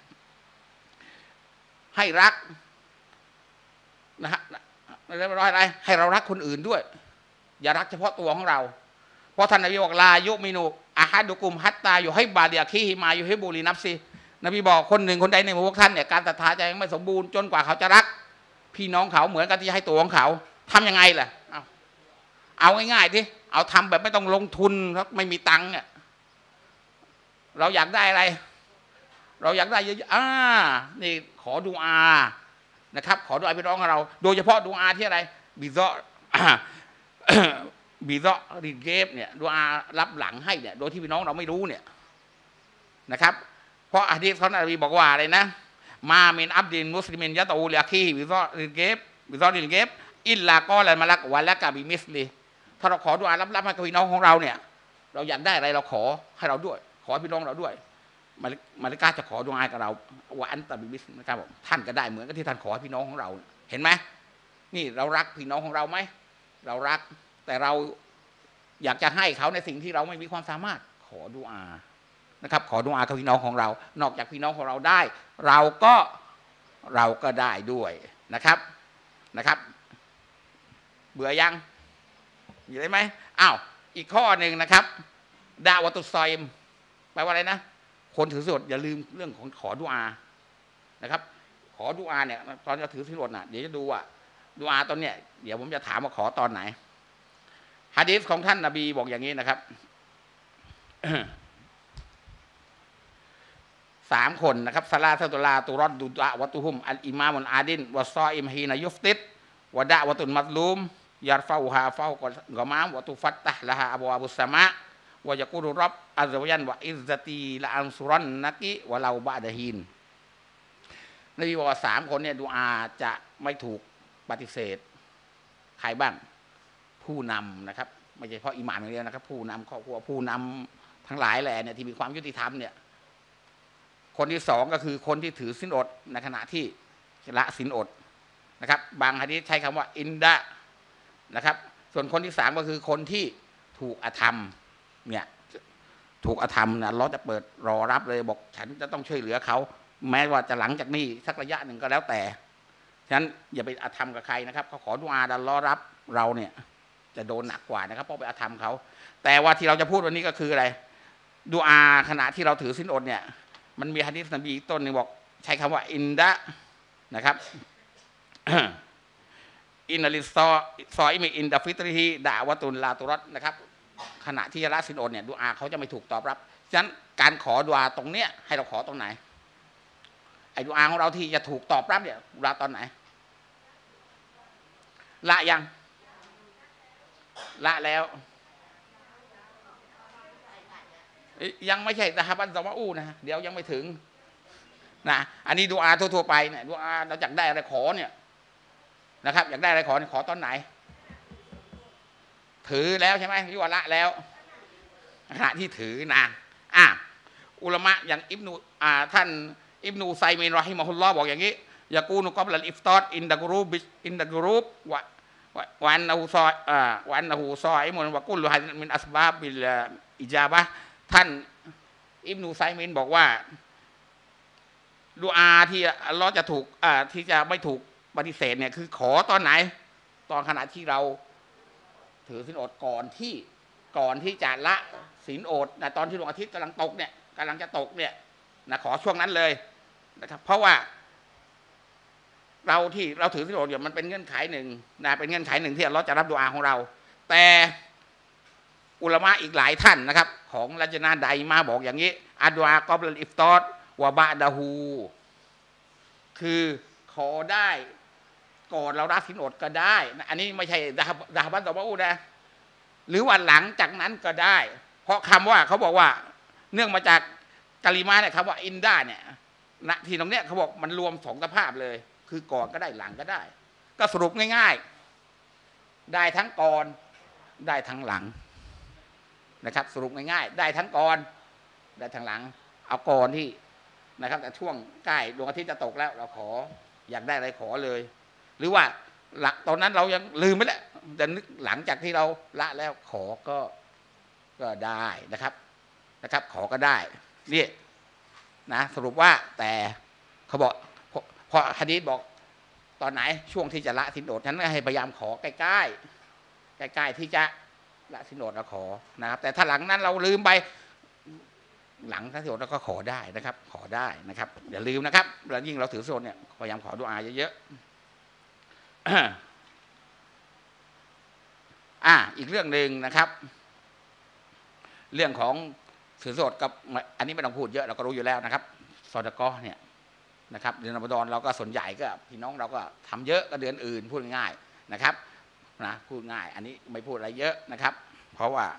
ให้รักนะฮะเรียกว่าอะไรให้เรารักคนอื่นด้วยอย่ารักเฉพาะตัวของเราเพราะท่านนบีบอกลายุมินุอาฮัดุกุมฮัตตาอยู่ให้บาเดียคีฮิมาอยู่ให้บูรีนับซีนบีบอกคนหนึ่งคนใดในหมู่พวกท่านเนี่ยการศรัทธาจะยังไม่สมบูรณ์จนกว่าเขาจะรักพี่น้องเขาเหมือนกันที่ให้ตัวของเขาทำยังไงล่ะเอาเอาง่ายๆที่เอาทำแบบไม่ต้องลงทุนครับไม่มีตังค์เนี่ยเราอยากได้อะไรเราอยากได้เยอะๆอ่านี่ขอดุอานะครับขอดุอาพี่น้องของเราโดยเฉพาะดุอาที่อะไรบิซอบิซอริเกฟเนี่ยดุอารับหลังให้เนี่ยโดยที่พี่น้องเราไม่รู้เนี่ยนะครับเพราะอะดีษเขานบีบอกว่าอะไรนะมาเมนอับดินมุสลิมินยะตูลยาคีบิซอริเกฟบิซอริเกฟอิลลากอลันมาลักวะละกะบิมิสลีถ้าเราขอดุอารับๆให้กับพี่น้องของเราเนี่ยเราอยากได้อะไรเราขอให้เราด้วยขอพี่น้องเราด้วยมาลิกาจะขอดุอากับเราว่าอันตะบิบิสนะครับผมท่านก็ได้เหมือนกับที่ท่านขอพี่น้องของเราเห็นไหมนี่เรารักพี่น้องของเราไหมเรารักแต่เราอยากจะให้เขาในสิ่งที่เราไม่มีความสามารถขอดุอานะครับขอดุอากับพี่น้องของเรานอกจากพี่น้องของเราได้เราก็เราก็ได้ด้วยนะครับนะครับเบื่อยังอยู่ได้ไหมอ้าวอีกข้อหนึ่งนะครับดาวตุซอยมแปลว่าอะไรนะคนถือศีลอดอย่าลืมเรื่องของขอดุอานะครับขอดุอาเนี่ยตอนจะถือศีลอดน่ะเดี๋ยวจะดูว่าดุอาตอนเนี้ยเดี๋ยวผมจะถามว่าขอตอนไหนหะดีษของท่านนบีบอกอย่างนี้นะครับสามคนนะครับซาลาซาตุลาตุรอดดุดะวัตุฮุมอัลอิมามุนอาดินวะซออิมฮีนายุฟติดวะดะวะตุนมัตลูมยารฟาอูฮาฟาอุกอมามวะตุฟัตตะละฮะอับวาบุสสมะวะยะกูรุรับอัลลอฮฺยันวะอิซซตีละอันซุรันนักิวะลาบะดะฮีนนบีบอกว่าสามคนเนี่ยดุอาจะไม่ถูกปฏิเสธใครบ้างผู้นำนะครับไม่ใช่เพราะอิหม่ามอย่างเดียวนะครับผู้นำครอบครัวผู้นำทั้งหลายแหละเนี่ยที่มีความยุติธรรมเนี่ยคนที่สองก็คือคนที่ถือศีลอดในขณะที่ละศีลอดนะครับบางหะดีษใช้คำว่าอินดะนะครับส่วนคนที่สามก็คือคนที่ถูกอธรรมเนี่ยถูกอธรรมนะเราจะเปิดรอรับเลยบอกฉันจะต้องช่วยเหลือเขาแม้ว่าจะหลังจากนี้สักระยะหนึ่งก็แล้วแต่ฉะนั้นอย่าไปอธรรมกับใครนะครับเขาขอดุอาดัลลอฮ์รับเราเนี่ยจะโดนหนักกว่านะครับเพราะไปอธรรมเขาแต่ว่าที่เราจะพูดวันนี้ก็คืออะไรดุอาขณะที่เราถือศีลอดเนี่ยมันมีหะดีษนบีต้นหนึ่งบอกใช้คำว่าอินดะนะครับอินนัลิซอซออิมิอินดะฟิตริฮีดะวะตุนลาตุรัตนะครับขณะที่ละศีลอดเนี่ยดุอาเขาจะไม่ถูกตอบรับฉะนั้นการขอดุอาตรงเนี้ยให้เราขอตรงไหนไอ้ดุอาของเราที่จะถูกตอบรับเนี่ยเราตอนไหนละยังละแล้วยังไม่ใช่ตะฮะบันซะวะอูนะเดี๋ยวยังไม่ถึงนะอันนี้ดุอาทั่วๆไปเนี่ยดุอาเราอยากได้อะไรขอเนี่ยนะครับอยากได้อะไรขอเนี่ยขอตอนไหนถือแล้วใช่ไหมยุวละแล้วขณะที่ถือนะอ่ะอุลามะอย่างอิบนุอ่าท่านอิบนุไซมีนรอฮิมะฮุลลอฮ์บอกอย่างนี้ยากูนุกอบลัลอิฟตอรอินดะกรูบอินดะกรูบวะวันนะฮูซออ่าวันนะฮูซออิมุนวะกุลลุฮันมินอัสบาบิลอิจาบะท่านอิบนุไซมีนบอกว่าดุอาที่อัลเลาะห์จะถูกอ่าที่จะไม่ถูกปฏิเสธเนี่ยคือขอตอนไหนตอนขณะที่เราถือศีลอดก่อนที่ก่อนที่จะละศีลอดนะตอนที่ดวงอาทิตย์กำลังตกเนี่ยกำลังจะตกเนี่ยนะขอช่วงนั้นเลยนะครับเพราะว่าเราที่เราถือศีลอดเนี่ยมันเป็นเงื่อนไขหนึ่งนะเป็นเงื่อนไขหนึ่งที่อัลเลาะห์จะรับดุอาของเราแต่อุลามะอีกหลายท่านนะครับของลัจนาไดมาบอกอย่างนี้อัดุอากอบลอิฟตอรวะบะดะฮูคือขอได้ก่อนเรารับศีลอดก็ได้อันนี้ไม่ใช่ดาดาบันตะวะอูนะหรือว่าหลังจากนั้นก็ได้เพราะคำว่าเขาบอกว่าเนื่องมาจากกะลิมาเนี่ยคำว่าอินดาเนี่ยณที่ตรงเนี้ยเขาบอกมันรวมสองสภาพเลยคือก่อนก็ได้หลังก็ได้ก็สรุปง่ายๆได้ทั้งก่อนได้ทั้งหลังนะครับสรุปง่ายๆได้ทั้งก่อนได้ทั้งหลังเอาก่อนที่นะครับแต่ช่วงใกล้ดวงอาทิตย์จะตกแล้วเราขออยากได้อะไรขอเลยหรือว่าหลักตอนนั้นเรายังลืมไปแล้วจะนึกหลังจากที่เราละแล้วขอก็ก็ได้นะครับนะครับขอก็ได้นี่นะสรุปว่าแต่เขาบอกพอหะดีษบอกตอนไหนช่วงที่จะละสินอดฉันก็ให้พยายามขอใกล้ๆใกล้ๆที่จะละสินอดเราขอนะครับแต่ถ้าหลังนั้นเราลืมไปหลังสินอดเราก็ขอได้นะครับขอได้นะครับอย่าลืมนะครับแล้วยิ่งเราถือสินอดเนี่ยพยายามขอดุอาเยอะๆอ่าอีกเรื่องหนึ่งนะครับเรื่องของถือสินอดกับอันนี้ไม่ต้องพูดเยอะเราก็รู้อยู่แล้วนะครับซอดะกอฮ์เนี่ยนะครับเดือนรอมฎอนเราก็ส่วนใหญ่ก็พี่น้องเราก็ทำเยอะก็เดือนอื่นพูดง่ายนะครับนะพูดง่ายอันนี้ไม่พูดอะไรเยอะนะครับเพราะว่า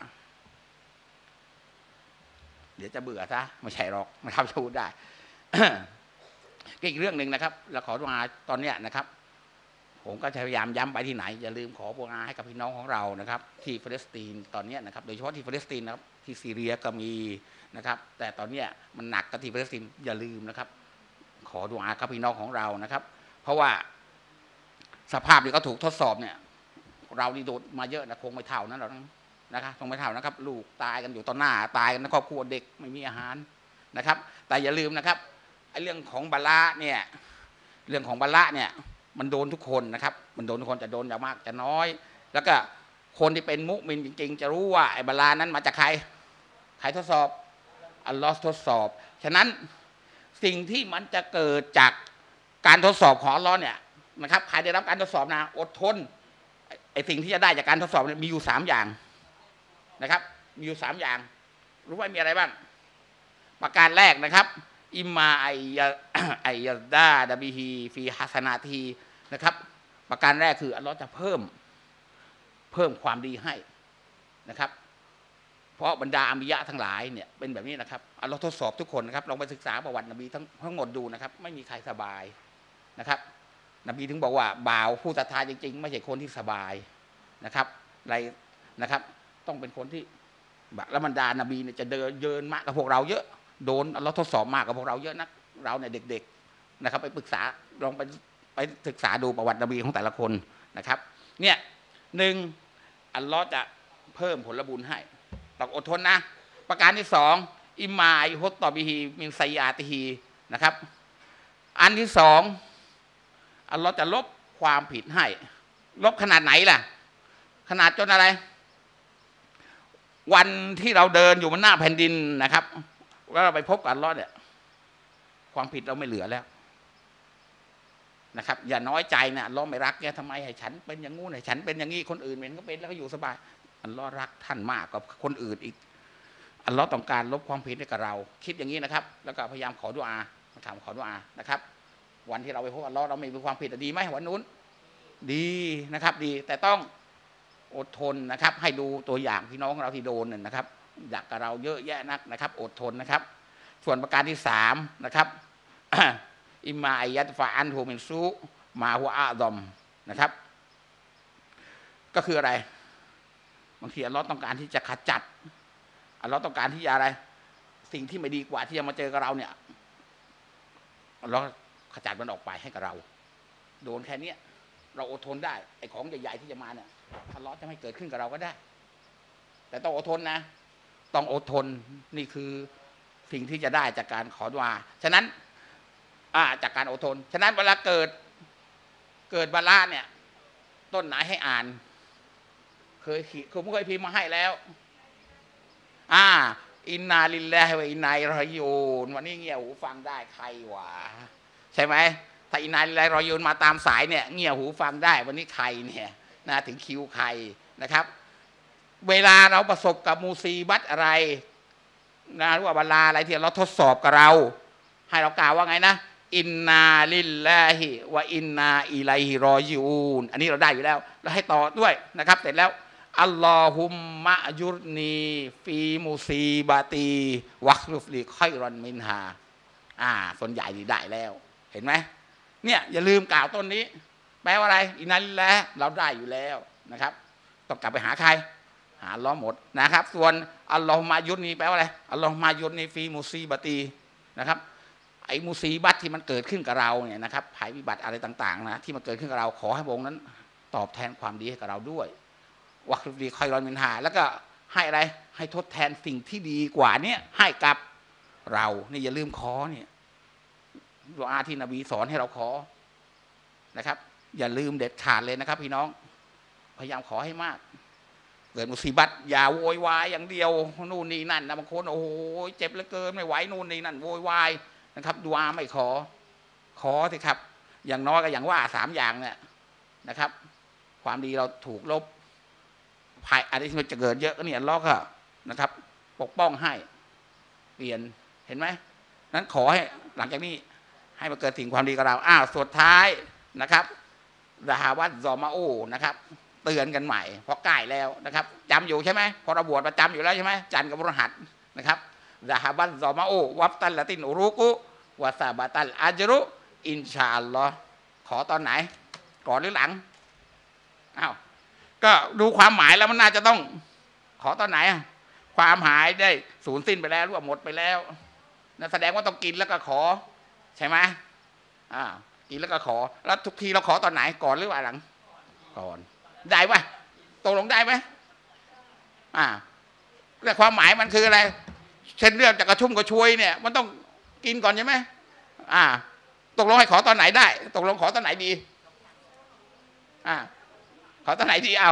เดี๋ยวจะเบื่อซะไม่ใช่หรอกนะครับพูดได้ อีกเรื่องหนึ่งนะครับเราขอดุอาตอนเนี้ยนะครับผมก็พยายามย้ำไปที่ไหนอย่าลืมขอดุอาให้กับพี่น้องของเรานะครับที่ฟาเลสไตน์ตอนนี้นะครับโดยเฉพาะที่ฟาเลสไตน์นะครับที่ซีเรียก็มีนะครับแต่ตอนเนี้ยมันหนักกับที่ฟาเลสไตน์อย่าลืมนะครับขอดุอากับพี่น้องของเรานะครับเพราะว่าสภาพที่เขาถูกทดสอบเนี่ยเรานี่โดนมาเยอะนะคงไม่เท่านั้นหรอกนะครับคงไม่เท่านะครับลูกตายกันอยู่ต่อหน้าตายกันในครอบครัวเด็กไม่มีอาหารนะครับแต่อย่าลืมนะครับไอ้เรื่องของบาละเนี่ยเรื่องของบาละเนี่ยมันโดนทุกคนนะครับมันโดนทุกคนจะโดนจะมากจะน้อยแล้วก็คนที่เป็นมุมินจริงๆจะรู้ว่าไอ้บาละนั้นมาจากใครใครทดสอบอัลลอฮ์ทดสอบฉะนั้นสิ่งที่มันจะเกิดจากการทดสอบของอัลลอฮ์เนี่ยนะครับใครได้รับการทดสอบนะอดทนไอ้สิ่งที่จะได้จากการทดสอบเนี่ยมีอยู่สามอย่างนะครับมีอยู่สามอย่างรู้ว่ามีอะไรบ้างประการแรกนะครับอิมมาไอยาไอยาดาดาบิฮีฟีฮัสนาทีนะครับประการแรกคืออัลลอฮ์จะเพิ่มเพิ่มความดีให้นะครับเพราะบรรดาอัมบิยะทั้งหลายเนี่ยเป็นแบบนี้นะครับอัลลอฮ์ทดสอบทุกคนนะครับลองไปศึกษาประวัตินบีทั้งทั้งหมดดูนะครับไม่มีใครสบายนะครับนบีถึงบอกว่าบ่าวผู้ศรัทธาจริงๆไม่ใช่คนที่สบายนะครับอะไรนะครับต้องเป็นคนที่แล้วบรรดานบีเนี่ยจะเดินเยินมากกับพวกเราเยอะโดนอัลลอฮ์ทดสอบมากกับพวกเราเยอะนักเราเนี่ยเด็กๆนะครับไปปรึกษาลองไปไปศึกษาดูประวัตินบีของแต่ละคนนะครับเนี่ยหนึ่งอัลลอฮ์จะเพิ่มผลบุญให้ต้องอดทนนะประการที่สองอิมายฮุตตอบิฮีมินไซยาติฮีนะครับอันที่สองอัลลอฮ์จะลบความผิดให้ลบขนาดไหนล่ะขนาดจนอะไรวันที่เราเดินอยู่บนหน้าแผ่นดินนะครับแล้วเราไปพบกับอัลลอฮ์เนี่ยความผิดเราไม่เหลือแล้วนะครับอย่าน้อยใจนะอัลลอฮ์ไม่รักแกทำไมให้ฉันเป็นอย่างงู้นให้ฉันเป็นอย่างนี้คนอื่นเป็นก็เป็นแล้วก็อยู่สบายอัลลอฮ์รักท่านมากกว่าคนอื่นอีกอัลลอฮ์ต้องการลบความผิดให้กับเราคิดอย่างนี้นะครับแล้วก็พยายามขอดุอาถามขอดุอานะครับวันที่เราไปพบอัลลอฮ์เราไม่มีความผิดดีไหมวันนู้นดีนะครับดีแต่ต้องอดทนนะครับให้ดูตัวอย่างพี่น้องเราที่โดนนะครับอยากกับเราเยอะแยะนักนะครับอดทนนะครับส่วนประการที่สามนะครับอิมมาอิยัตฟาอันฮูมินซูมาหัวอาดอมนะครับก็คืออะไรบางทีอัลลอฮ์ต้องการที่จะขจัดอัลลอฮ์ต้องการที่จะอะไรสิ่งที่ไม่ดีกว่าที่จะมาเจอกับเราเนี่ยอัลลอฮ์ขจัดมันออกไปให้กับเราโดนแค่นี้เราอดทนได้ไอ้ของใหญ่ๆที่จะมาเนี่ยอัลลอฮ์จะไม่เกิดขึ้นกับเราก็ได้แต่ต้องอดทนนะต้องอดทนนี่คือสิ่งที่จะได้จากการขอดุอาฉะนั้นอ่าจากการอดทนฉะนั้นเวลาเกิดเกิดบาลาเนี่ยต้นไหนให้อ่านเคยผมเคยพิมพ์มาให้แล้วอ่าอินนาลิลลาฮิวะอินนาอิลัยฮิรอญูนวันนี้เงี่ยหูฟังได้ใครวะใช่ไหมถ้าอินนาลิลลาฮิรอญูนมาตามสายเนี่ยเงี่ยหูฟังได้วันนี้ใครเนี่ยนะถึงคิวใครนะครับเวลาเราประสบกับมูซีบัตอะไรนะหรือว่าบาลาอะไรที่เราทดสอบกับเราให้เรากล่าวว่าไงนะอินนาลิลลาฮิวะอินนาอิลัยฮิรอญูนอันนี้เราได้อยู่แล้วแล้วให้ต่อด้วยนะครับเสร็จแล้วอัลลอฮุมมะยุรนีฟีมูซีบาตีวัคลุฟลีค่อยรอนมินฮาอ่าส่วนใหญ่ดีได้แล้วเห็นไหมเนี่ยอย่าลืมกล่าวต้นนี้แปลว่าอะไรอินัลละเราได้อยู่แล้วนะครับต้องกลับไปหาใครหาอัลลอฮ์หมดนะครับส่วนอัลลอฮ์มายุนนีแปลว่าอะไรอัลลอฮ์มายุนนีฟีมุซีบะตีนะครับไอ้มุซีบัตที่มันเกิดขึ้นกับเราเนี่ยนะครับภัยพิบัติอะไรต่างๆนะที่มันเกิดขึ้นกับเราขอให้พระองค์นั้นตอบแทนความดีให้กับเราด้วยวักดีคอยรอนมินหาแล้วก็ให้อะไรให้ทดแทนสิ่งที่ดีกว่านี้ให้กับเรานี่อย่าลืมขอเนี่ยดุอาที่นบีสอนให้เราขอนะครับอย่าลืมเด็ดขาดเลยนะครับพี่น้องพยายามขอให้มากเกิดมุสีบัตอย่าโวยวายอย่างเดียวนู่นนี่นั่นนะบางคนโอ้โหเจ็บเหลือเกินไม่ไหวนู่นนี่นั่นโวยวายนะครับดุอาไม่ขอขอสิครับอย่างน้อยก็อย่างว่าสามอย่างเนี่ยนะครับความดีเราถูกลบภัยอะไรที่มันจะเกิดเยอะก็เนี่ยล็อกอะนะครับปกป้องให้เปลี่ยนเห็นไหมนั้นขอให้หลังจากนี้ให้มาเกิดสิ่งความดีกับเราอ้าวสุดท้ายนะครับดาฮาวัตซอมาโอนะครับเตือนกันใหม่เพราะใกล้แล้วนะครับจำอยู่ใช่ไหมพอเราบวชประจำอยู่แล้วใช่ไหมจันทร์กับพฤหัสนะครับดาฮาวัตซอมาโอวับตัลละตินอุรุกุวะซาบะตัลอัจรุอินชาอัลลอฮ์ขอตอนไหนก่อนหรือหลังอ้าวก็ดูความหมายแล้วมันน่าจะต้องขอตอนไหนความหายได้สูญสิ้นไปแล้วหรือว่าหมดไปแล้วนั่นแสดงว่าต้องกินแล้วก็ขอใช่ไหมอ่ากินแล้วก็ขอแล้วทุกทีเราขอตอนไหนก่อนหรือว่าหลังก่อนได้ปะตกลงได้ไหมอ่าแต่ความหมายมันคืออะไรเช่นเรื่องจะกระชุ่มกระชวยเนี่ยมันต้องกินก่อนใช่ไหมอ่าตกลงให้ขอตอนไหนได้ตกลงขอตอนไหนดีอ่าขอตอนไหนดีเอา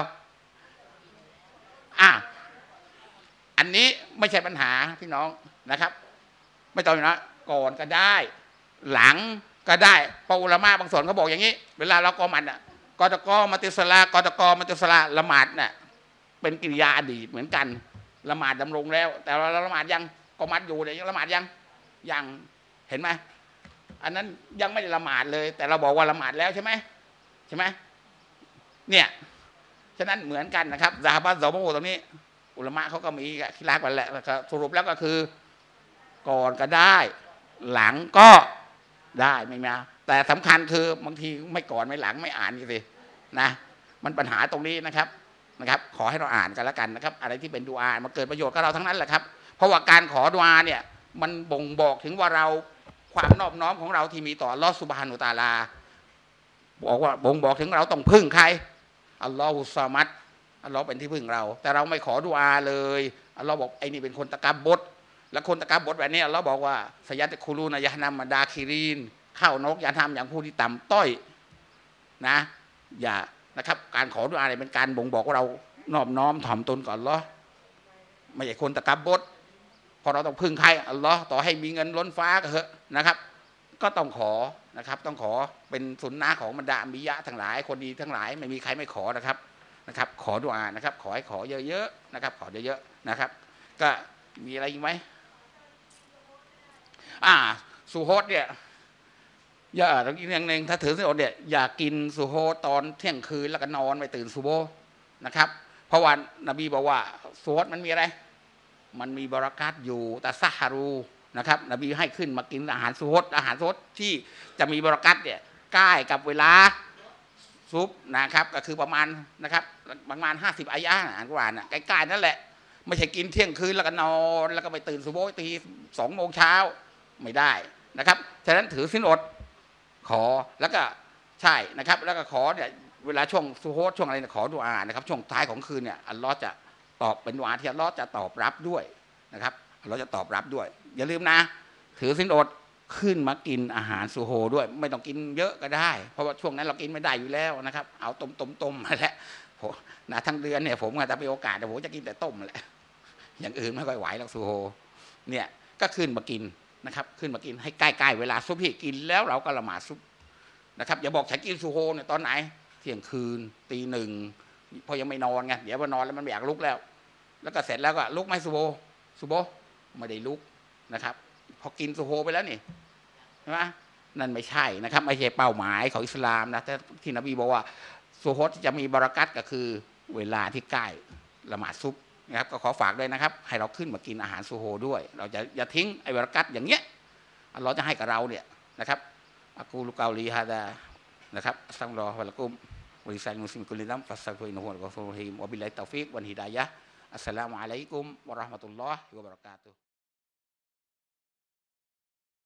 อ่าอันนี้ไม่ใช่ปัญหาพี่น้องนะครับไม่ต้องนะก่อนก็ได้หลังก็ได้ปะอุลามะบางส่วนเขาบอกอย่างนี้เวลาเรากอมันอ่ะกอตกอมัติสลากอตกอมัติสลาละหมาดน่ะเป็นกิริยาอดีตเหมือนกันละหมาดดำรงแล้วแต่เราละหมาดยังกอมัดอยู่เนี่ยยังละหมาดยังยังเห็นไหมอันนั้นยังไม่ได้ละหมาดเลยแต่เราบอกว่าละหมาดแล้วใช่ไหมใช่ไหมเนี่ยฉะนั้นเหมือนกันนะครับซาฮาบะห์ซอมโอตรงนี้อุลามะเขาก็มีคิดลากกันแหละสรุปแล้วก็คือก่อนก็ได้หลังก็ได้ไม่มาแต่สำคัญคือบางทีไม่ก่อนไม่หลังไม่อ่านนี่สินะมันปัญหาตรงนี้นะครับนะครับขอให้เราอ่านกันแล้วกันนะครับอะไรที่เป็นดุอามันเกิดประโยชน์กับเราทั้งนั้นแหละครับเพราะว่าการขอดุอาเนี่ยมันบ่งบอกถึงว่าเราความนอบน้อมของเราที่มีต่ออัลลอฮฺซุบฮานุตะอาลาบอกว่าบ่งบอกถึงเราต้องพึ่งใครอัลลอฮฺซามัดอัลลอฮฺเป็นที่พึ่งเราแต่เราไม่ขอดุอาเลยอัลลอฮฺบอกไอ้นี่เป็นคนตะกับบดและคนตะกับบดแบบนี้อัลลอฮฺบอกว่าสยัตคูลูนยะนัมมาดาคิรีนเข้านกอย่าทำอย่างผู้ที่ต่ำต้อยนะอย่านะครับการขอดุอาเนี่ยเป็นการบ่งบอกว่าเรานอบน้อมถ่อมตนก่อนอัลลอฮฺไม่ใช่คนตะกับบดพอเราต้องพึ่งใครอัลลอฮฺต่อให้มีเงินล้นฟ้าก็เถอะนะครับก็ต้องขอนะครับต้องขอเป็นสุนนะของบรรดาอัมบิยะทั้งหลายคนดีทั้งหลายไม่มีใครไม่ขอนะครับนะครับขอดุอานะครับขอให้ขอเยอะๆนะครับขอเยอะๆนะครับก็มีอะไรอีกไหมอ่าสุโฮดเนี่ยอย่าต้องอีกอย่างหนึ่งถ้าถือสินอดเนี่ยอย่ากินสุโฮดตอนเที่ยงคืนแล้วก็นอนไปตื่นสุโบนะครับเพราะว่านบีบอกว่าสุโฮดมันมีอะไรมันมีบารักัตอยู่แต่ซะฮารูนะครับนบีให้ขึ้นมากินอาหารสุโฮดอาหารสุโฮดที่จะมีบารักัตเนี่ยใกล้กับเวลาซุปนะครับก็คือประมาณนะครับประมาณห้าสิบอายะห์อ่านกุรอานใกล้ๆนั่นแหละไม่ใช่กินเที่ยงคืนแล้วก็นอนแล้วก็ไปตื่นสุโบตีสองโมงเช้าไม่ได้นะครับฉะนั้นถือศีลอดขอแล้วก็ใช่นะครับแล้วก็ขอเนี่ยเวลาช่วงสุโฮดช่วงอะไรขอดุอานะครับช่วงท้ายของคืนเนี่ยอัลลอฮ์จะตอบเป็นดุอาที่อัลลอฮ์จะตอบรับด้วยนะครับอัลลอฮ์จะตอบรับด้วยอย่าลืมนะถือศีลอดขึ้นมากินอาหารสุโฮด้วยไม่ต้องกินเยอะก็ได้เพราะว่าช่วงนั้นเรากินไม่ได้อยู่แล้วนะครับเอาต้มต้มต้มมาแล้วนะทั้งเดือนเนี่ยผมถ้ามีโอกาสแต่ผมจะกินแต่ต้มแหละอย่างอื่นไม่ค่อยไหวหรอกสุโฮเนี่ยก็ขึ้นมากินนะครับขึ้นมากินให้ใกล้ๆเวลาซุปที่กินแล้วเราก็ละหมาดซุปนะครับอย่าบอกฉันกินสุโฮเนี่ยตอนไหนเที่ยงคืนตีหนึ่งพอยังไม่นอนไงเดี๋ยวพอนอนแล้วมันไม่อยากลุกแล้วแล้วก็เสร็จแล้วก็ลุกไหมสุโฮสุโฮไม่ได้ลุกนะครับพอกินสุโฮไปแล้วนี่ใช่ไหมนั่นไม่ใช่นะครับไม่ใช่เป้าหมายของอิสลามนะแต่ที่นบีบอกว่าสุโฮที่จะมีบารักัตก็คือเวลาที่ใกล้ละหมาดซุปนะครับก็ขอฝากด้วยนะครับให้เราขึ้นมากินอาหารสุโฮด้วยเราจะอย่าทิ้งไอ้บารักัตอย่างเงี้ยอัลลอฮ์จะให้กับเราเนี่ยนะครับอักูลุกาลีฮาดานะครับอัสสลามุอะลัยฮิวะลัยกุมวะลิซัลมุสลิมกุลิลัมฟัสซักฟิรุนฮุวะลกอฟูรุรรฮีมวะบิลลาฮิตตอฟิกวันฮิดายะฮ์อัสสลามุอะลัยกุมวะเราะห์มะตุลลอฮิวะบะเราะกาตุฮ์